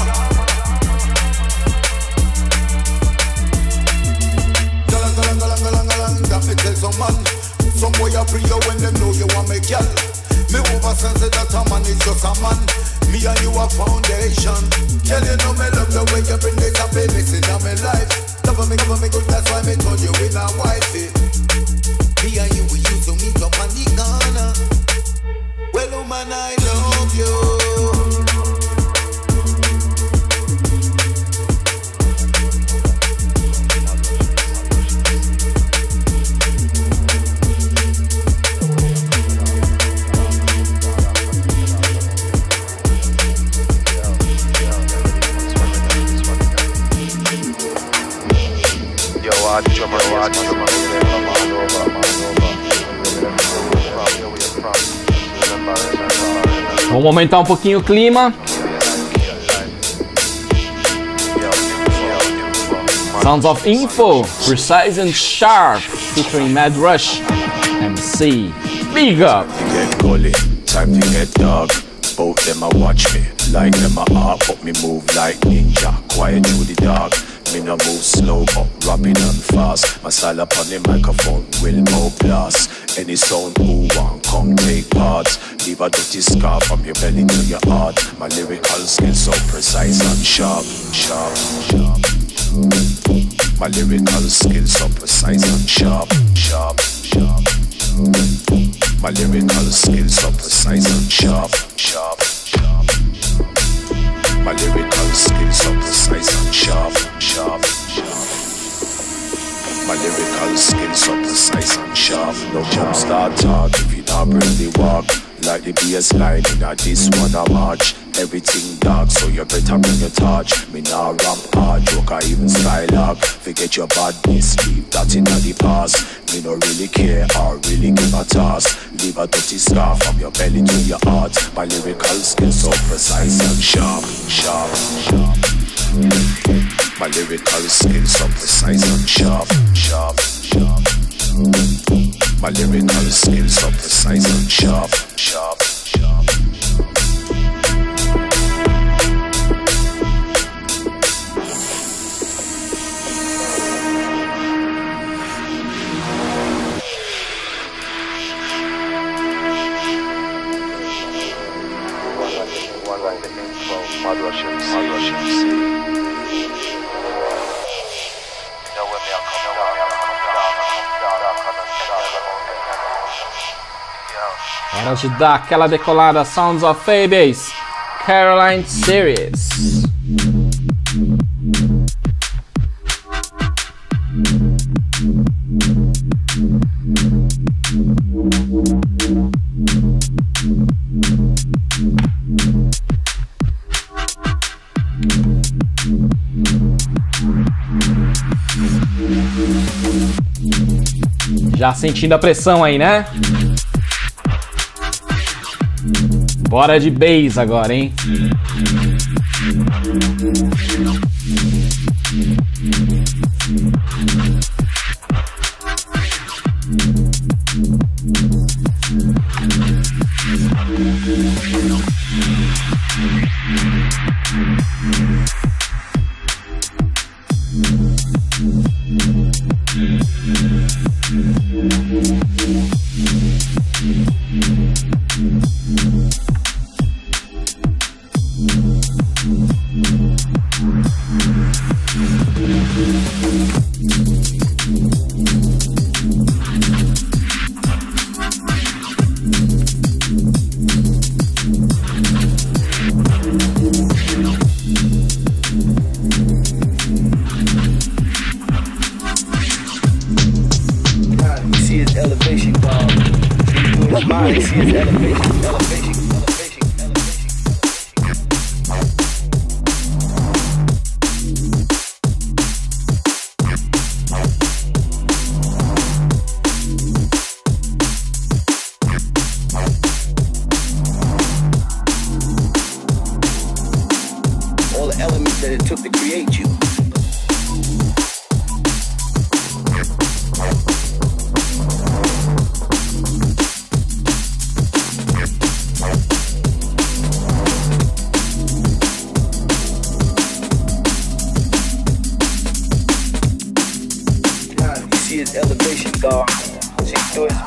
Galang, that me tell some man. Some boy a free you when them know you want me girl. Me oversense that a man is just a man. Me and you a foundation. Girl, you know me love the way you bring this happiness in my life. Cover me good, that's why me told you in a wifey. Me and you, we used to meet up on the corner. Well, woman, I love you. Vamos aumentar um pouquinho o clima. Sounds of Info, Precise and Sharp, featuring Mad Rush, MC. Big up! Get gully, time to get dark. Both them a watch me, like them a art, but me move like ninja, quiet through the dark. Me no move slow, but rapid and fast. My style upon the microphone will move blast. Any sound who want come take part. Leave a dirty scar from your belly to your heart. My lyrical skills so precise and sharp, sharp, sharp. My lyrical skills so precise and sharp, sharp, sharp. My lyrical skills so precise and sharp, sharp, sharp. My lyrical skills so precise and sharp, sharp, sharp. My lyrical skills so precise and sharp. No jump start talk if you not bring the walk. Like the bass line in a this one a march. Everything dark, so you better bring your touch. Me nah rap hard, joke or even skylark. Forget your badness, leave that in the past. Me no really care or really give a toss. Leave a dirty scar from your belly to your heart. My lyrical skills so precise and sharp, sharp, sharp. My lyrical skills so precise and sharp, sharp, sharp. My lyrical skills so precise and sharp, sharp, sharp. Hora de dar aquela decolada. Sounds of Fables, Caroline Series. Já sentindo a pressão aí, né? Bora de bass agora, hein?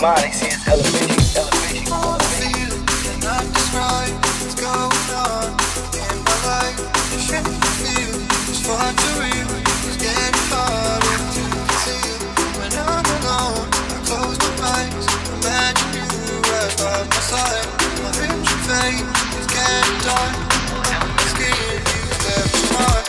mind, they see it's elevation, elevation. All the feelings cannot describe what's going on in my life. The shit I feel is far too real. It's getting harder to conceal. When I'm alone, I close my eyes. Imagine you right by my side. My vision fade, it's getting dark. I'm scared you left your mark.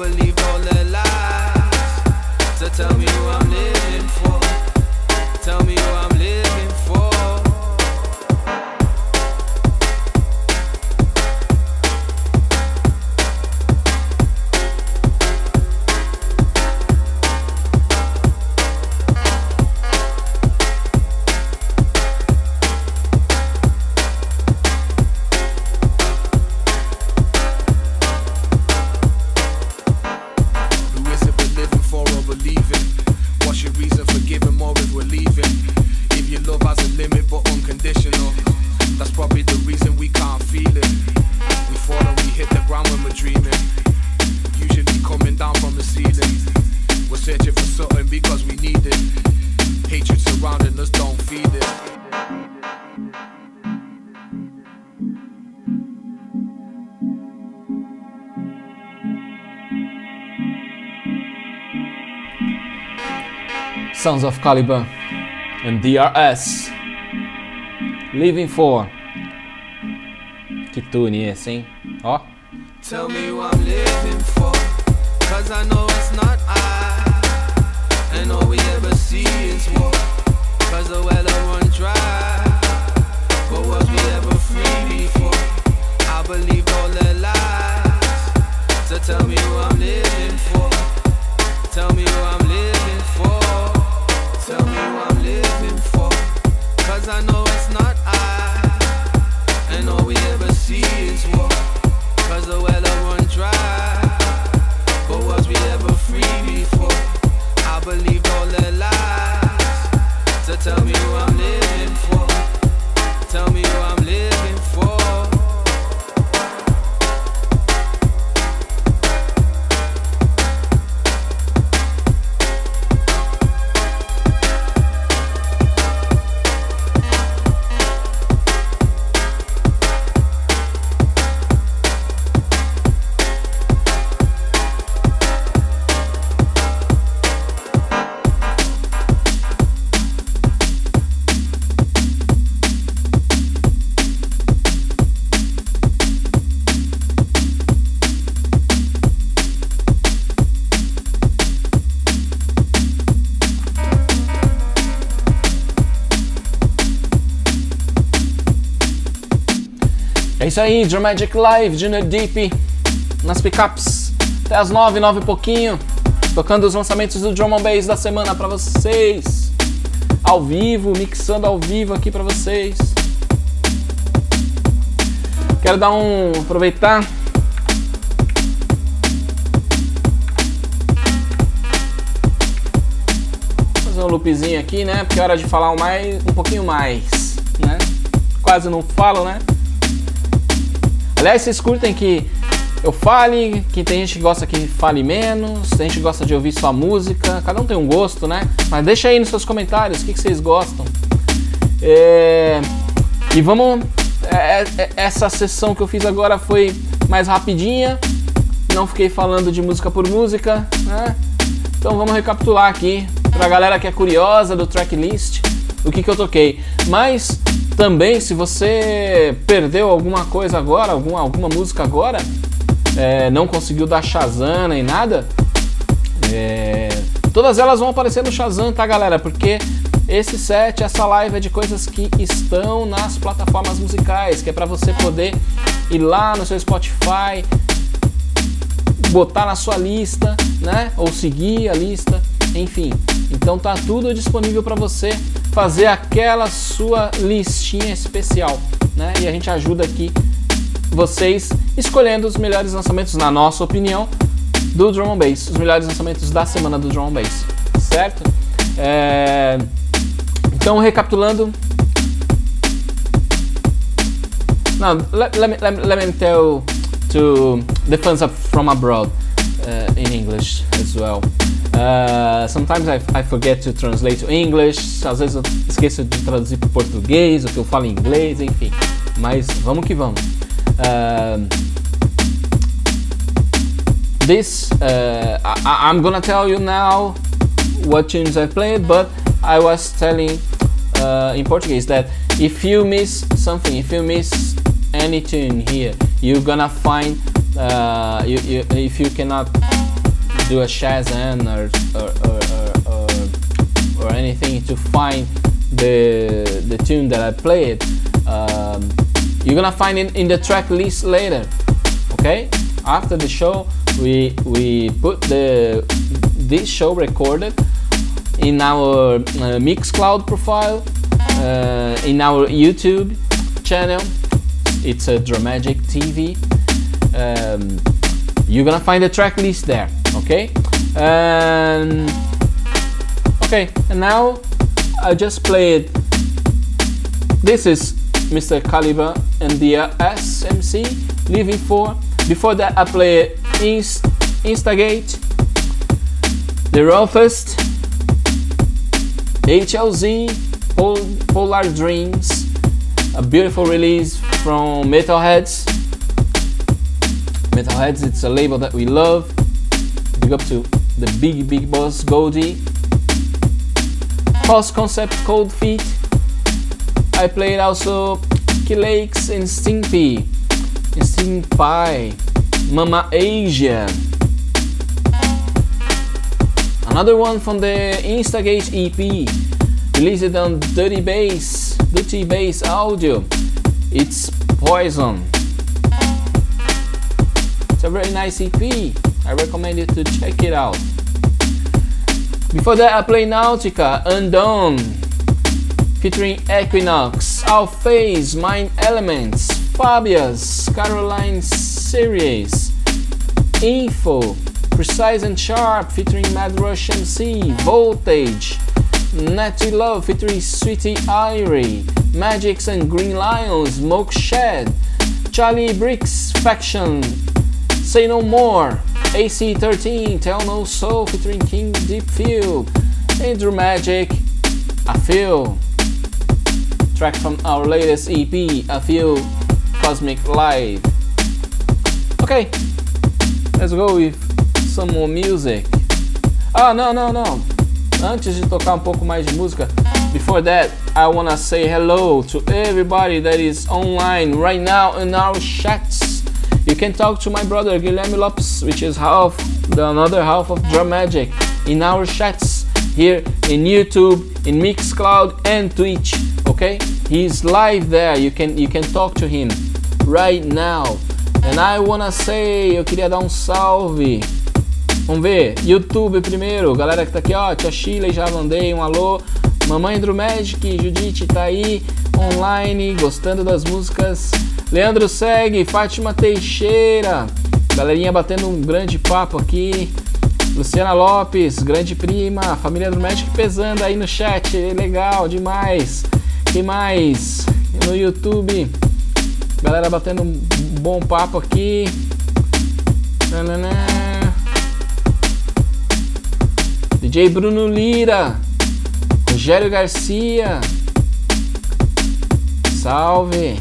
believed all their lies. So tell me who I'm living for. Tell me who I'm living for. Sons of Caliban and DRS Living For. Que tune esse, hein? Ó. Tell me who I'm living for, cause I know it's not I, and all we ever see is war, cause the well run dry, but was we ever free before? I believed all their lies, so tell me who I'm living for, tell me who I'm living for, tell me who I'm living for, cause I know it's not I, and all we ever see is war, cause the well run dry, but was we ever free before? I believed all their lies, so tell me who I'm living for, tell me who I'm living for. É isso aí, Dramatic Live, Junior Deep nas pickups até as 9, 9 e pouquinho, tocando os lançamentos do Drum and Bass da semana pra vocês, ao vivo, mixando ao vivo aqui pra vocês. Quero dar aproveitar fazer um loopzinho aqui, né, porque é hora de falar um pouquinho mais, né, quase não falo, né. Aliás, vocês curtem que eu fale, que tem gente que gosta que fale menos, tem gente que gosta de ouvir só música, cada um tem um gosto, né? Mas deixa aí nos seus comentários o que vocês gostam. E vamos... essa sessão que eu fiz agora foi mais rapidinha, não fiquei falando de música por música, né? Então vamos recapitular aqui, pra galera que é curiosa do tracklist, o que eu toquei. Mas... também, se você perdeu alguma coisa agora, alguma música agora, não conseguiu dar Shazam nem nada, todas elas vão aparecer no Shazam, tá, galera? Porque esse set, essa live é de coisas que estão nas plataformas musicais, que é pra você poder ir lá no seu Spotify, botar na sua lista, né? Ou seguir a lista, enfim. Então tá tudo disponível para você fazer aquela sua listinha especial, né? E a gente ajuda aqui vocês escolhendo os melhores lançamentos, na nossa opinião, do Drum and Bass, os melhores lançamentos da semana do Drum and Bass, certo? Então, recapitulando. Now, let me tell to the fans from abroad in English as well. Sometimes I forget to translate to English, às vezes eu esqueço de traduzir para o português, o que eu falo em inglês, enfim. Mas vamos que vamos. I'm gonna tell you now what tunes I played, but I was telling in Portuguese that if you miss something, if you miss any tune here, you're gonna find if you cannot do a Shazam or anything to find the tune that I played, you're gonna find it in the track list later. Okay, after the show we put this show recorded in our Mixcloud profile, in our YouTube channel. It's a Dramagic TV. You're gonna find the track list there. Okay, and now I just played. This is Mr. Caliber and the SMC Living For. Before that I played Instigate, The Roughest, HLZ, Polar Dreams, a beautiful release from Metalheadz. Metalheadz, it's a label that we love. Big up to the big boss Goldie. False Concept, Cold Feet. I played also Kilakes and Stimpy, Mama Asia. Another one from the Instigate EP, released on Dirty Bass Audio. It's Poison. It's a very nice EP. I recommend you to check it out. Before that I played Nautica, Undone, featuring Equinox, Alphase, Mind Elements, Fabius, Caroline Series, Info, Precise and Sharp featuring Mad Rush MC, Voltage, Natty Love featuring Sweetie Irie, Magix and Green Lions, Smoke Shed, Charlie Bricks Faction, Say No More, AC13, Tell No Soul featuring King Deep Field, and Dramagic, I Feel. Track from our latest EP, I Feel Cosmic Live. Okay, let's go with some more music. No. Antes de tocar pouco mais de música, before that, I wanna say hello to everybody that is online right now in our chats. You can talk to my brother Guilherme Lopes, which is another half of Dramagic, in our chats here in YouTube, in Mixcloud and Twitch. Okay, he's live there. You can talk to him right now. And I wanna say, eu queria dar um salve. Vamos ver, YouTube primeiro, galera que tá aqui, ó, Tia Sheila, já mandei um alô. Mamãe Dramagic, Judite tá aí, online, gostando das músicas. Leandro Segue, Fátima Teixeira, galerinha batendo um grande papo aqui. Luciana Lopes, grande prima, família Dramagic pesando aí no chat, legal demais. Quem mais? No YouTube, galera batendo um bom papo aqui. DJ Bruno Lira, Rogério Garcia, salve.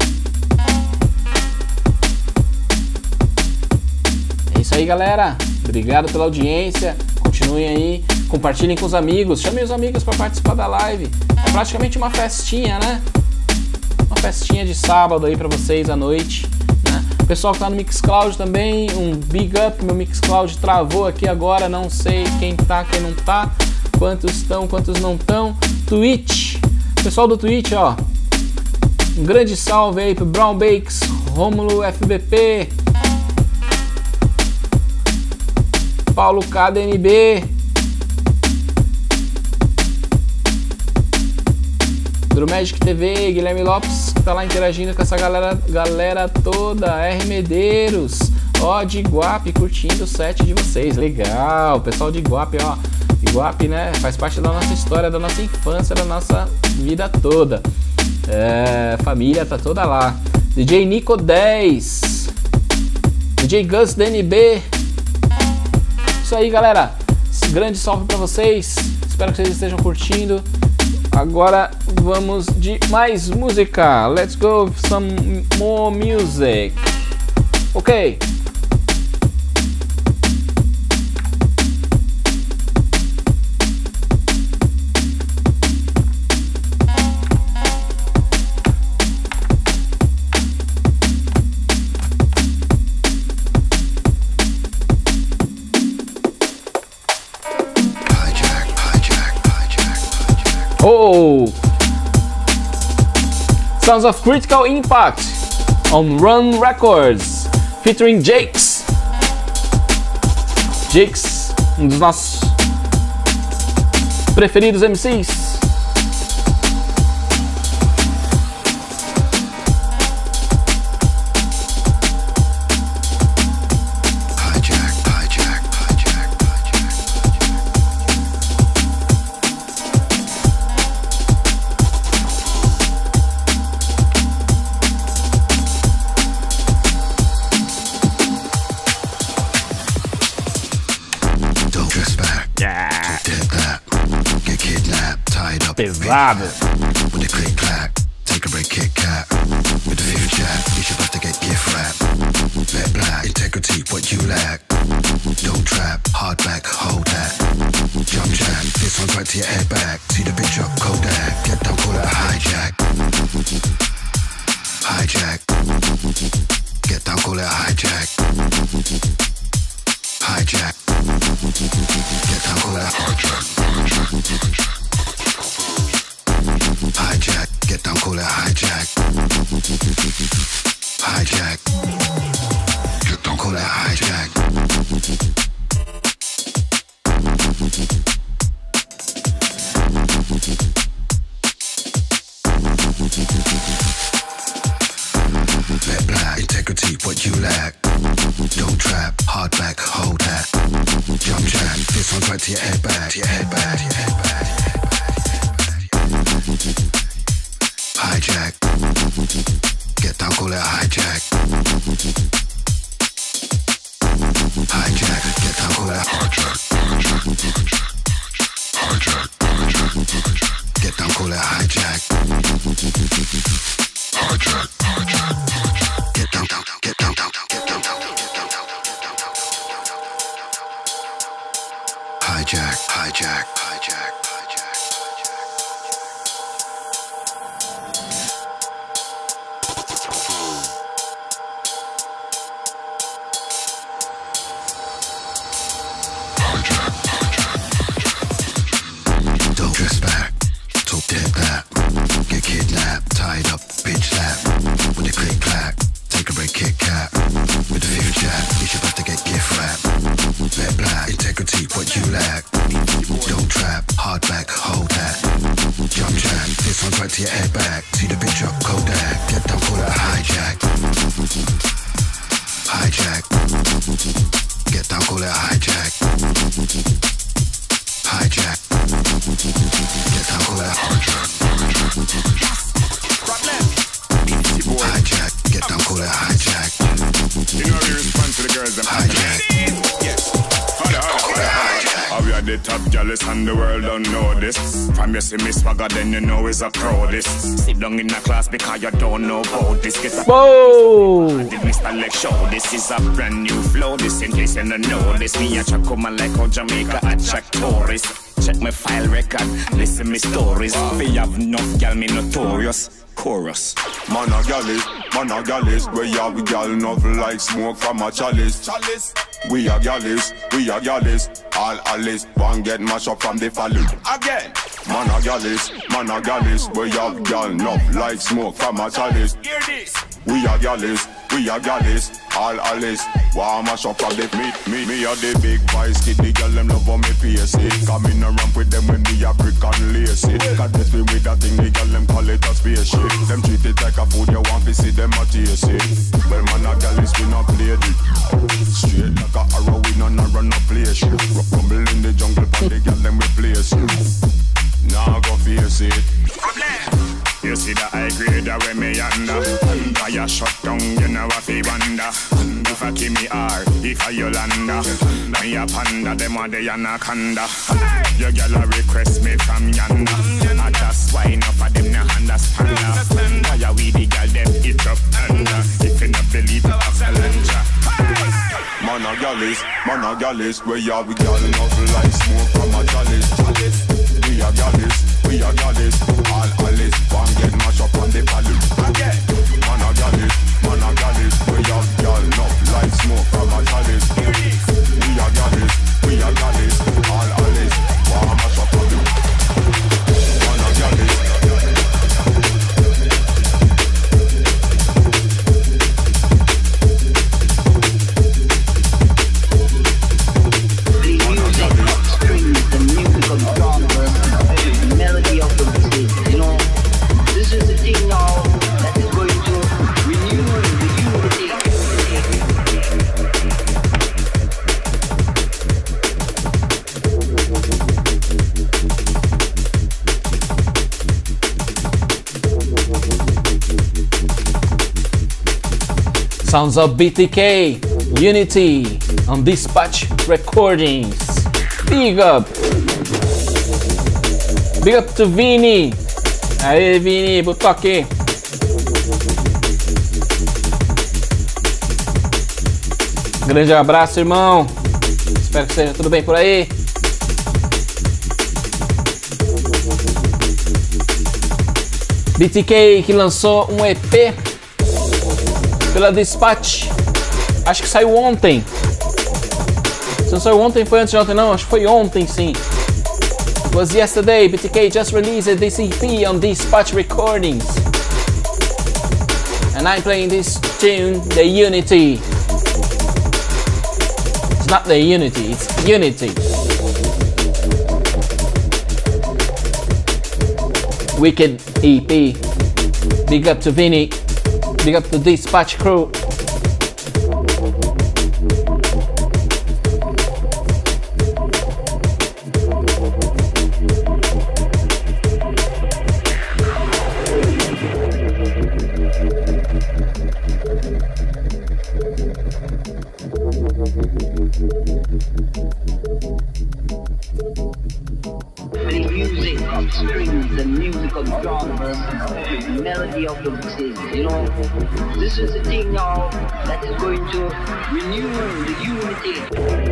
É isso aí, galera, obrigado pela audiência, continuem aí, compartilhem com os amigos, chamem os amigos para participar da live. É praticamente uma festinha, né? Uma festinha de sábado aí para vocês à noite, né? O pessoal que tá no Mixcloud também, um big up. Meu Mixcloud travou aqui agora, não sei quem tá, quem não tá, quantos estão, quantos não estão. Twitch, pessoal do Twitch, ó, um grande salve aí pro Brown Bakes, Rômulo FBP, Paulo KDNB, Dramagic TV, Guilherme Lopes, que tá lá interagindo com essa galera toda, R Medeiros, ó, de Iguape, curtindo o set de vocês, legal, pessoal de Iguape, ó, Iguape, né, faz parte da nossa história, da nossa infância, da nossa vida toda, família tá toda lá. DJ Nico 10, DJ Gus DNB, isso aí, galera, grande salve pra vocês, espero que vocês estejam curtindo. Agora vamos de mais música. Let's go with some more music. Ok. Oh! Sounds of Critical Impact on Run Records, featuring Jakes. Jakes, um dos nossos preferidos MCs. Pesado. With the click clack, take a break, Kit Kat. With the fifth jack, you should have to get gift wrap. Let black, integrity, what you lack. Don't trap, hard back, hold that. Jump jack, this one's right to your head back. See the bitch up, Kodak. Get down, call it a hijack. Hijack. Get down, call it a hijack. Hijack. Get down, call it a hijack. Hijack, get down, call it hijack. Hijack, get down, call it hijack. Let black, integrity, what you lack. Don't trap, hard back, hold that. Jump jack, this one's right to your head back. To your head back, to your head back, to your head back. Hijack, get down, call it a hijack. Hijack, get down, call it a hijack. Hijack, get down, call it a hijack. Hijack, get down, down, get down, down, get down, down, get down, down, get down, down. Hijack, hijack, hijack. Right to your head back, see the bitch up, Kodak. Get down, call it a hijack. Hijack. Get down, call it a hijack. Hijack. Get down, call it a hijack. Hijack. Get down, call it a hijack. You know we respond to the girls that hijack. Yes. We are the top jealous and the world don't know this. From you see me swagger, then you know it's a pro this. Sit down in the class because you don't know about this. Get whoa! Did Mr. Leg show? This is a brand new flow. This in case you don't know this. Me a check come like how Jamaica attract tourists. Check my file record, listen me stories. We have enough gal, me notorious. Chorus. Man a gallis, we have gal enough like smoke from a chalice. We are gallis, all Alice, one get mashed up from the fall. Again. Man a gallis, we have gal enough like smoke from a chalice. Hear this. We are gallis, all Alice, one mash up from the me are the big boys, kid the gal them love how me pace it. Come in and ramp with them when the African lace it. Got this me with that thing, the gal them call it a spaceship. Them treat it like a food, you want to see them a taste it. Well man a gallis, we not play it. Straight like a arrow, we not run no play shit. Rumble in the jungle, but the gal them replace it. Now go face it. You see the high grade where me under. Fire shut down, you know what I wonder. If I give me R, if I Yolanda. Me a panda, them a the anaconda. Your girl a request me from yonder. I just why enough of them no understand. Why we the girl them eat up under. If you not believe it, I'll Man a gallis, we have gal enough like smoke from a chalice. We are gallis, all Alice, one get mashed up on the pallet. Again. Man a gallis, we have gal enough like smoke from a chalice. We are gallis, all Alice, one mash up on the. Man a Sounds of BTK, Unity on Dispatch Recordings. Big up! Big up to Vini! Aê, Vini, botou aqui. Grande abraço, irmão. Espero que seja tudo bem por aí. BTK que lançou um EP pela Dispatch. Acho que saiu ontem. Se não saiu ontem, foi antes de ontem, não. Acho que foi ontem, sim. It was yesterday. BTK just released this EP on Dispatch Recordings. And I'm playing this tune, The Unity. It's not The Unity, it's Unity. Wicked EP. Big up to Vinny. Big up to Dispatch crew. Melody of the voices, you know, this is the thing now that is going to renew the unity.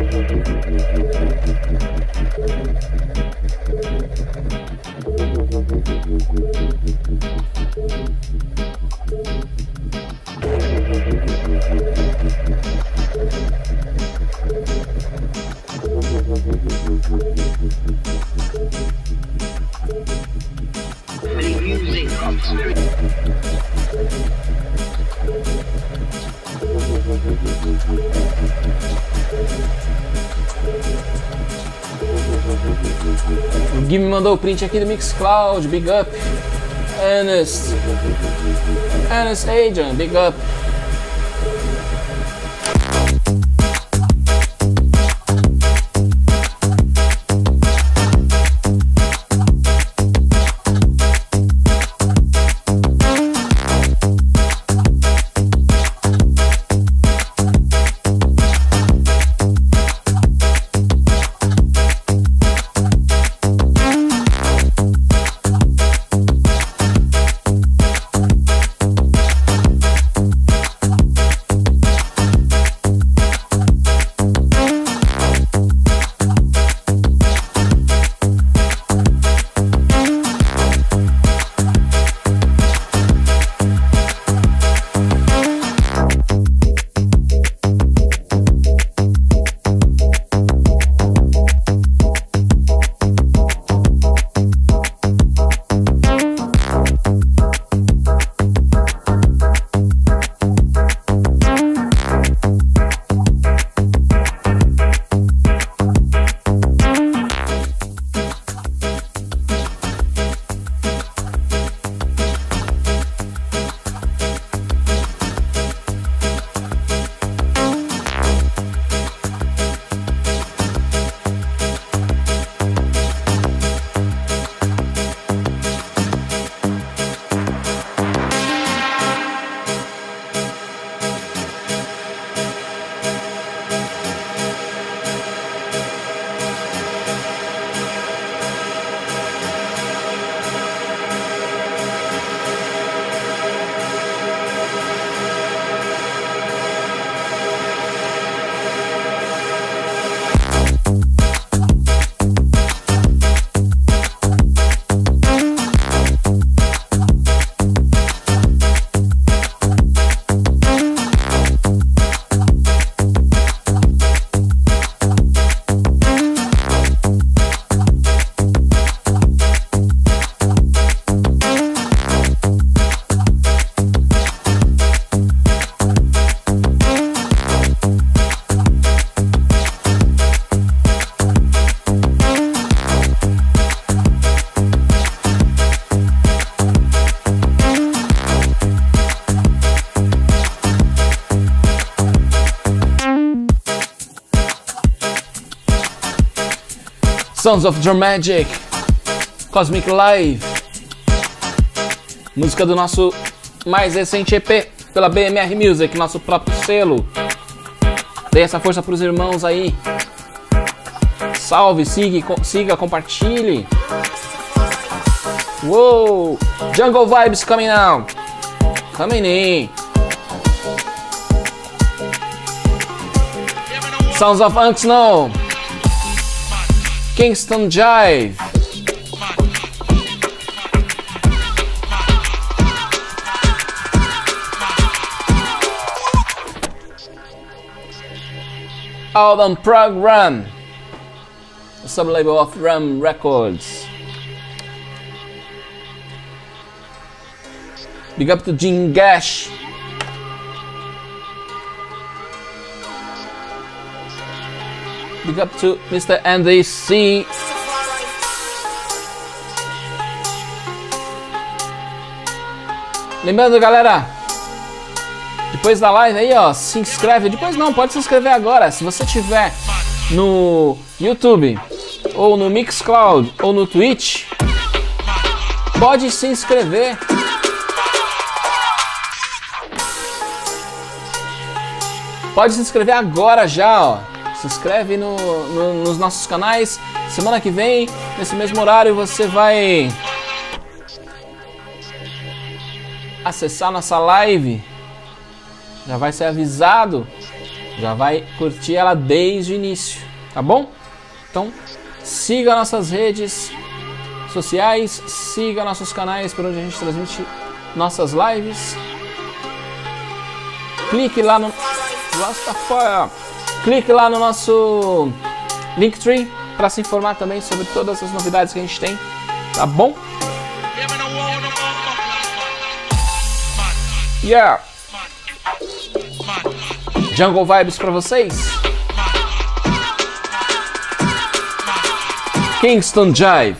O Gui me mandou o print aqui do Mixcloud, big up. Ernest Adrian, big up. Sons of Dramagic, Cosmic Live, música do nosso mais recente EP pela BMR Music, nosso próprio selo. Dê essa força pros irmãos aí. Salve, siga, compartilhe. Uou! Jungle Vibes coming out. Coming in. Sounds of Unks No. Kingston Jive. Out on Prog Rum, a sub-label of Rum Records. Big up to Jim Gash. Big up to Mr. Andy C. Lembrando, galera, depois da live aí, ó, se inscreve. Depois não, pode se inscrever agora. Se você tiver no YouTube, ou no Mixcloud, ou no Twitch, pode se inscrever. Pode se inscrever agora já, ó. Se inscreve nos nossos canais. Semana que vem, nesse mesmo horário, você vai acessar nossa live. Já vai ser avisado. Já vai curtir ela desde o início, tá bom? Então, siga nossas redes sociais, siga nossos canais por onde a gente transmite nossas lives. Clique lá no Clique lá no nosso Linktree para se informar também sobre todas as novidades que a gente tem, tá bom? Yeah! Jungle Vibes para vocês. Kingston Jive.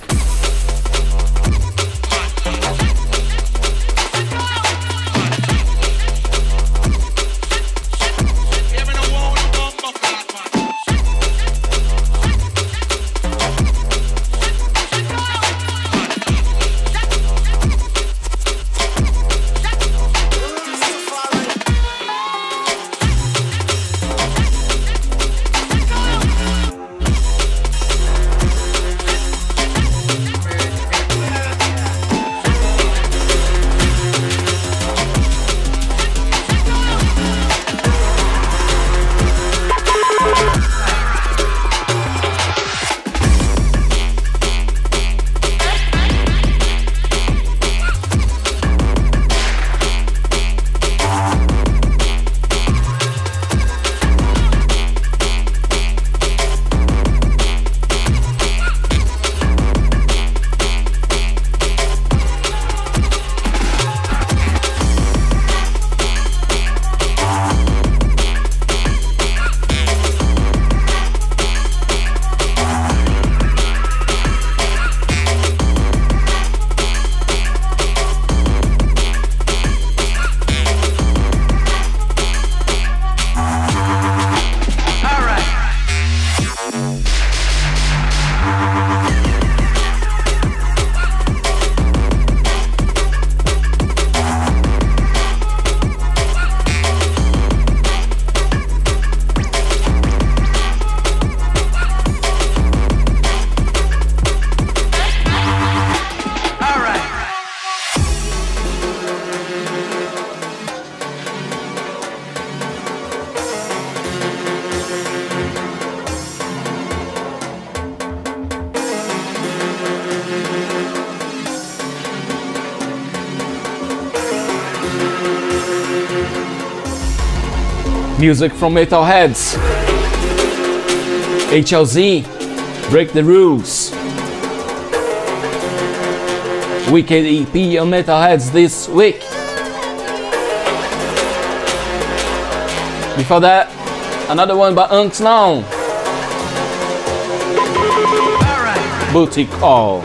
Music from Metalheads. HLZ, Break the Rules. Wicked EP on Metalheads this week. Before that, another one by Unks No. Booty Call.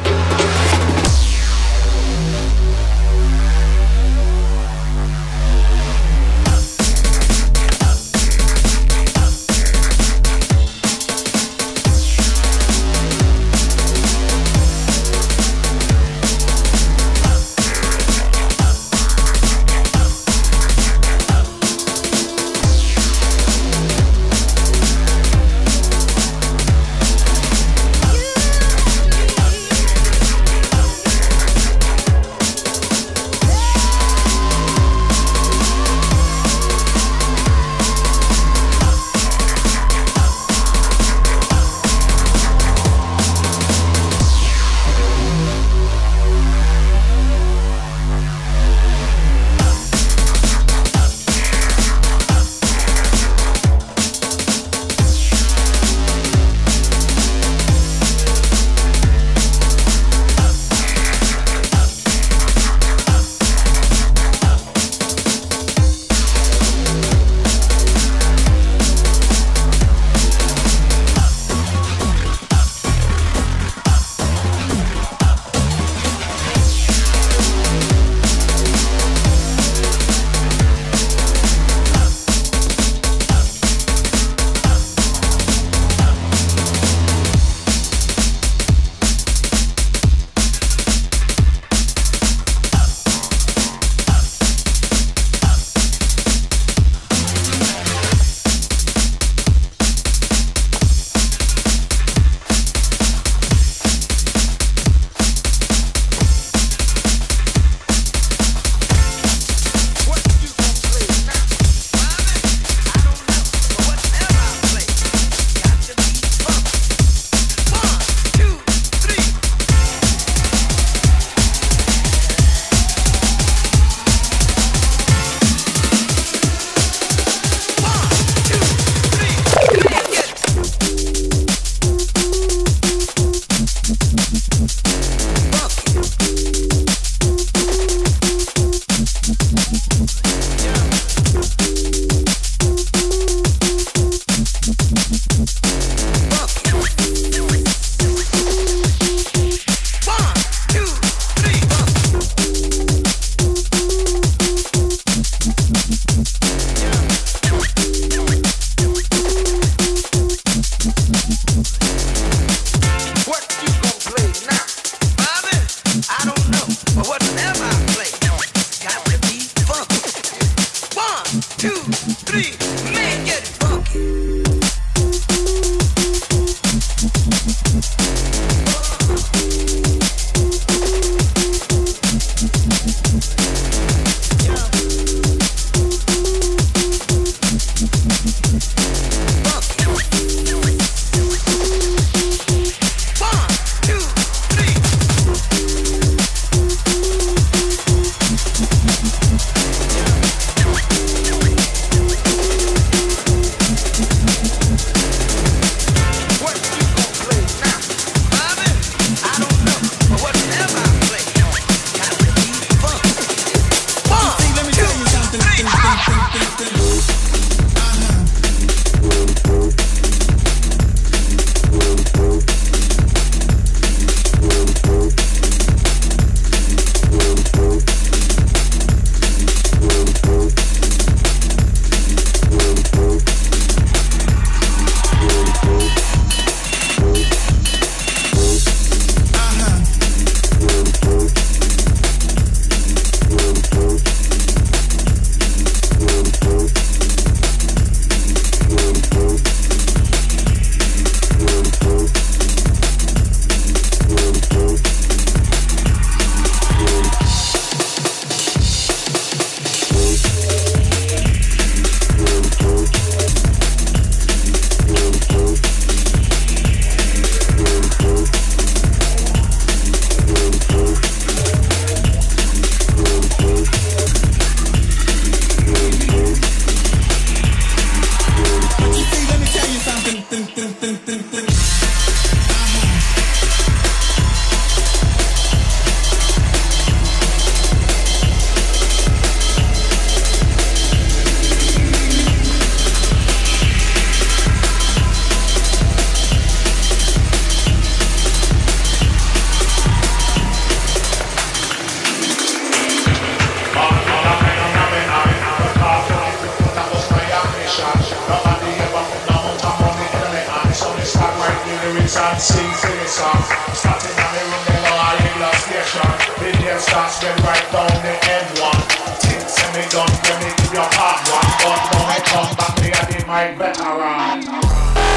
lyrics and sing silly songs. Starting on the room, they know I regular station. The name starts when right down the N1. Things say me done, when me give your part one. But now I come back, me and the mic veteran.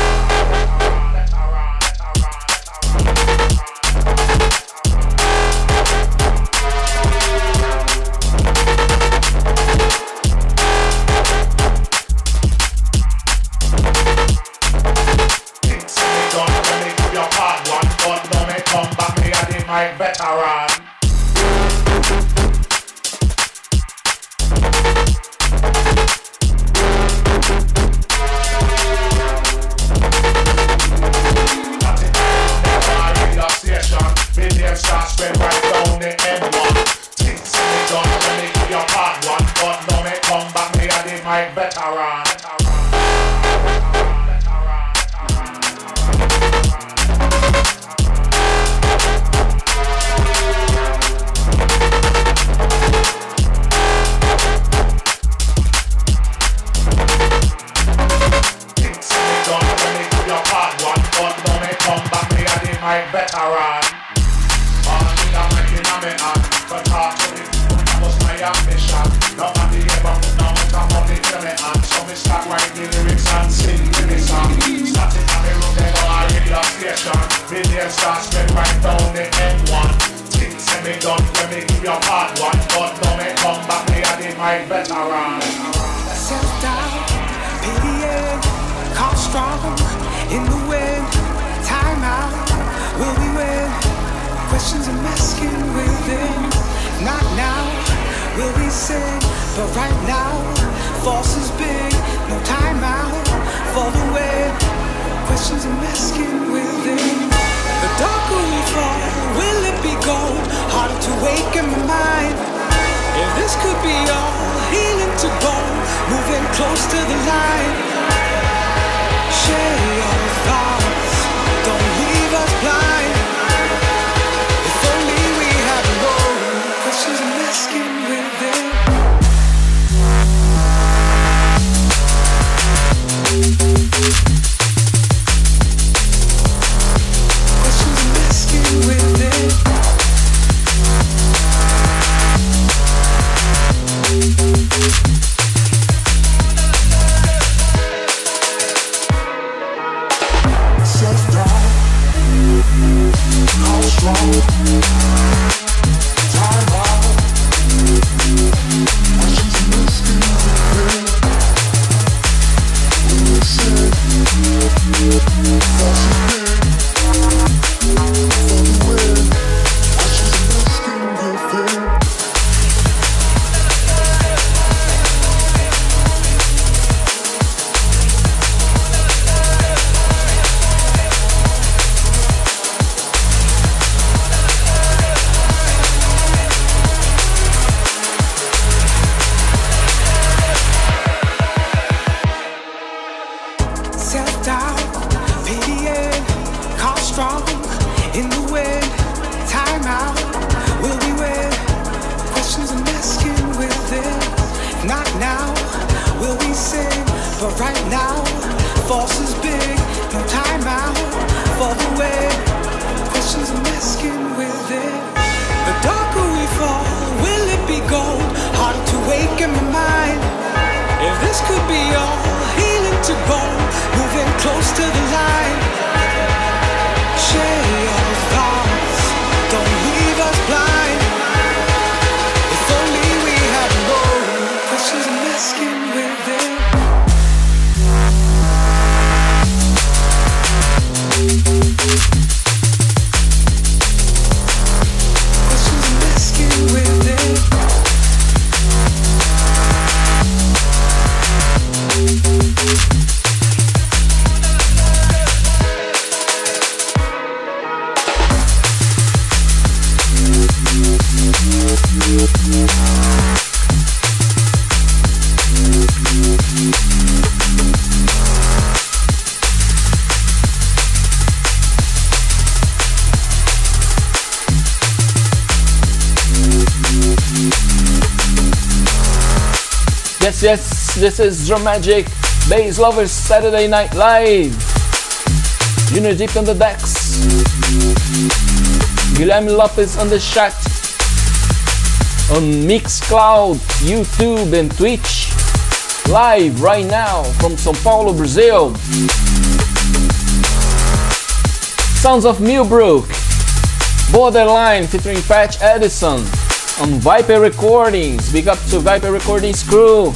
My veteran. Station, video starts spread right down the N1. Things in the done when they give your part one, but now me come back, me and the my veteran. My veteran, in a me hand, but talk to me, that was my ambition. Nobody ever put no money to me hand, so me start writing lyrics and sing the song. Starting on the road, they know I regular station. Me name starts spread right down the N1. Things say me done when me give your part one, but now me come back, me and the my veteran. Self-doubt, pity, call strong in the wind, time out. Will we win? Questions I'm asking within. Not now, will we sing? But right now, force is big. No time out for the win. Questions I'm asking within. The darker we fall, will it be gold? Harder to wake in my mind. If this could be all, healing to go, moving close to the line. Share your thoughts, don't leave us blind. If only we had known. Questions I'm asking within. Questions I'm asking within. Self-doubt, how strong, time out. Questions I'm asking within. When we said, force is big, for the win. Questions I'm asking within. But right now, force is big, no time out for the way. Questions I'm asking within. The darker we fall, will it be gold? Harder to wake in my mind. If this could be all, healing to go, moving close to the line. Share your thoughts, don't leave us blind. If only we had known. Questions I'm asking within. Questions I'm asking within. Yes, this is Drum Magic, Bass Lovers Saturday Night Live. Junior Deep on the decks. Guilherme Lopes on the chat. On Mixcloud, YouTube and Twitch. Live right now from São Paulo, Brazil. Sounds of Millbrook. Borderline featuring Patch Edison on Viper Recordings. Big up to Viper Recordings crew.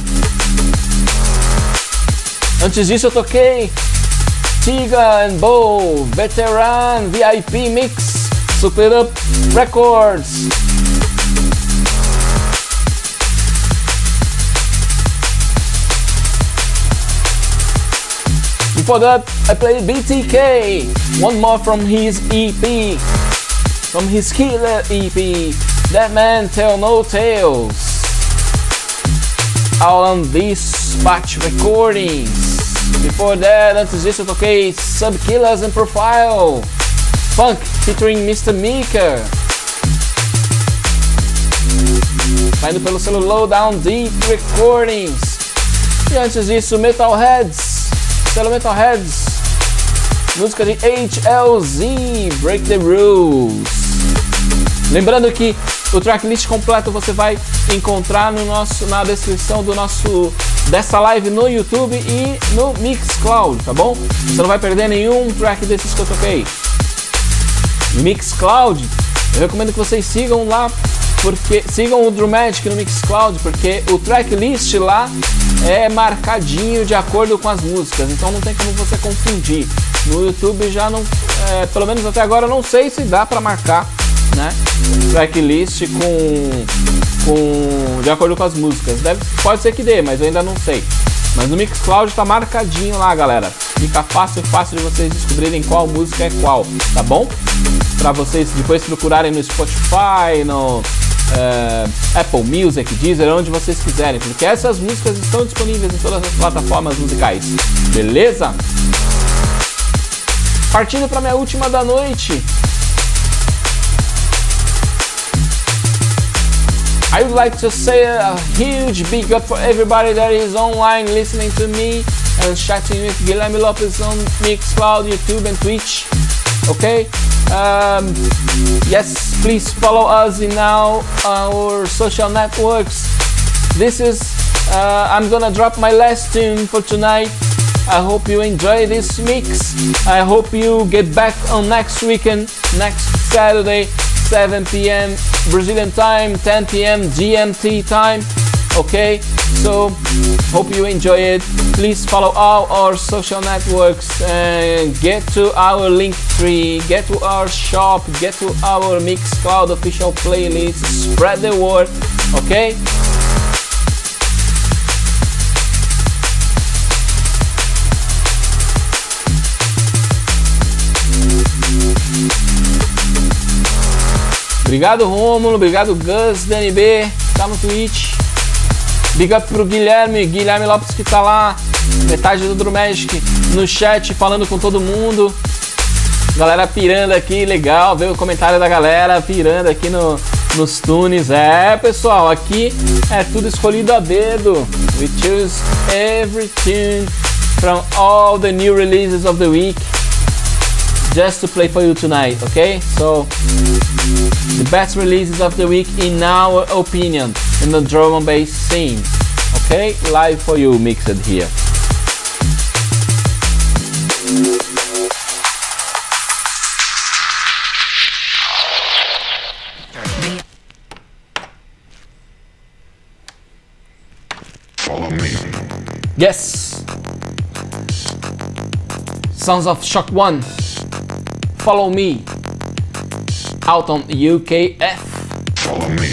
Antes disso eu toquei Tiga and Bo, Veteran VIP Mix, Super Up Records. Before that, I played BTK, one more from his EP, from his killer EP, That Man Tell No Tales, all on this Patch Recordings. Before that, antes disso eu toquei Subkillers and Profile, Funk featuring Mr. Mika. Saindo pelo selo Lowdown Deep Recordings. E antes disso, Metalheads, selo Metalheads, música de HLZ, Break the Rules. Lembrando que o tracklist completo você vai encontrar na descrição dessa live no YouTube e no Mixcloud, tá bom? Você não vai perder nenhum track desses que eu toquei. No Mixcloud, eu recomendo que vocês sigam lá, sigam o Drummagic no Mixcloud, porque o tracklist lá é marcadinho de acordo com as músicas, então não tem como você confundir. No YouTube já não, pelo menos até agora eu não sei se dá pra marcar, né, tracklist de acordo com as músicas. Pode ser que dê, mas eu ainda não sei. Mas no Mixcloud tá marcadinho lá, galera. Fica fácil de vocês descobrirem qual música é qual, tá bom? Pra vocês depois procurarem no Spotify, no Apple Music, Deezer, onde vocês quiserem, porque essas músicas estão disponíveis em todas as plataformas musicais, beleza? Partindo para minha última da noite, I would like to say a huge big up for everybody that is online listening to me and chatting with Guilherme Lopes on Mixcloud, YouTube and Twitch. Okay? Yes, please follow us in our social networks. This is, I'm gonna drop my last tune for tonight. I hope you enjoy this mix. I hope you get back on next weekend, next Saturday, 7 p.m. Brazilian time, 10 p.m. GMT time. Okay, so hope you enjoy it. Please follow all our social networks and get to our link tree, get to our shop, get to our Mixcloud official playlist, spread the word, okay? Obrigado Rômulo, obrigado Gus, DNB, tá no Twitch. Big up pro Guilherme Lopes que tá lá, metade do Drummagic no chat, falando com todo mundo. Galera pirando aqui, legal, ver o comentário da galera pirando aqui nos tunes. Pessoal, aqui é tudo escolhido a dedo. We choose every tune from all the new releases of the week just to play for you tonight, okay? So the best releases of the week in our opinion in the drum and bass scene, okay? Live for you, mixed here. Follow me. Yes. Sons of Shock 1. Follow Me, out on UKF. Follow me.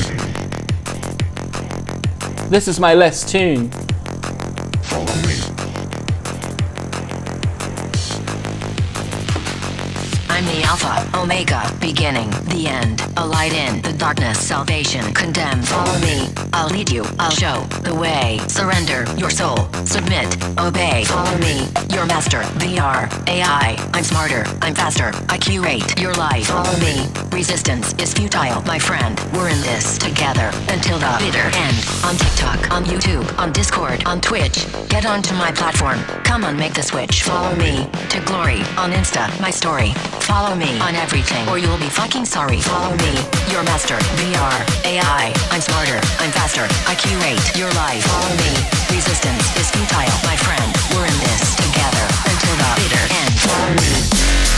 This is my last tune. Follow me. I'm the Alpha, Omega, beginning, the end, a light in the darkness, salvation, condemn, follow me, I'll lead you, I'll show the way, surrender your soul, submit, obey, follow me, your master, VR, AI, I'm smarter, I'm faster, I curate your life, follow me, resistance is futile, my friend, we're in this together, until the bitter end, on TikTok, on YouTube, on Discord, on Twitch, get onto my platform, come on make the switch, follow me, to glory, on Insta, my story, follow me on everything or you'll be fucking sorry, follow me, your master, VR, AI, I'm smarter, I'm faster, I curate your life, follow me, resistance is futile, my friend, we're in this together, until the bitter end, follow me.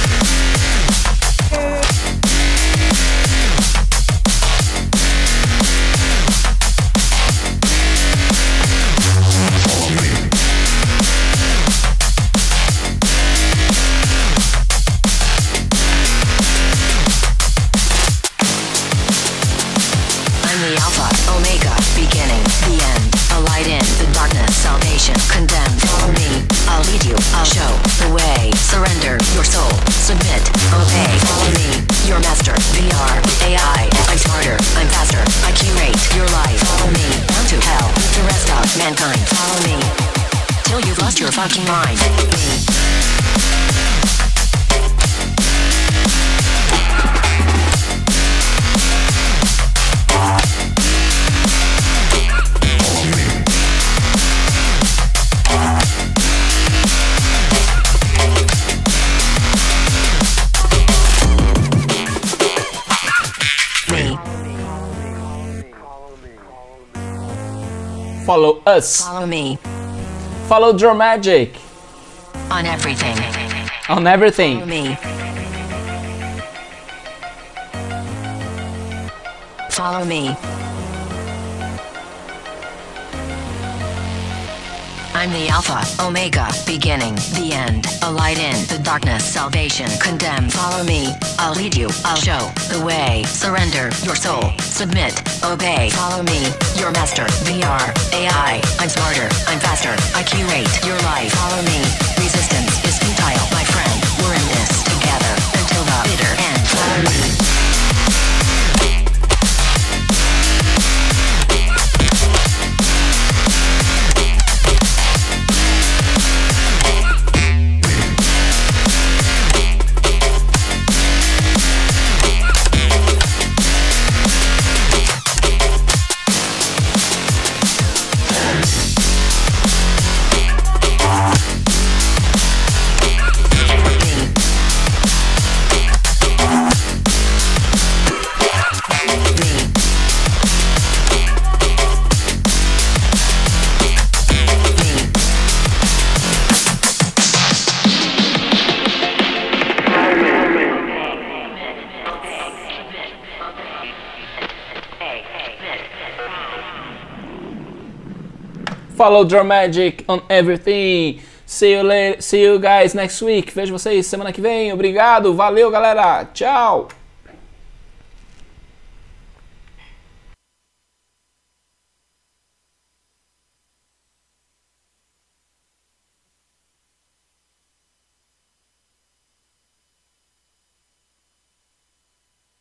Salvation, condemn, follow me, I'll lead you, I'll show the way, surrender your soul, submit, obey, follow me, your master, VR, AI, I'm smarter, I'm faster, I curate your life, follow me, down to hell, the rest of mankind, follow me, till you've lost your fucking mind, Follow us. Follow me. Follow Dramagic. On everything. On everything. Follow me. Follow me. I'm the Alpha, Omega, beginning, the end, a light in the darkness, salvation, condemn, follow me, I'll lead you, I'll show the way, surrender your soul, submit, obey, follow me, your master, VR, AI, I'm smarter, I'm faster, I curate your life, follow me, resistance is futile, my friend, we're in this together, until the bitter end, follow me. Follow Dramagic on everything. See you guys next week. Vejo vocês semana que vem. Obrigado. Valeu, galera. Tchau.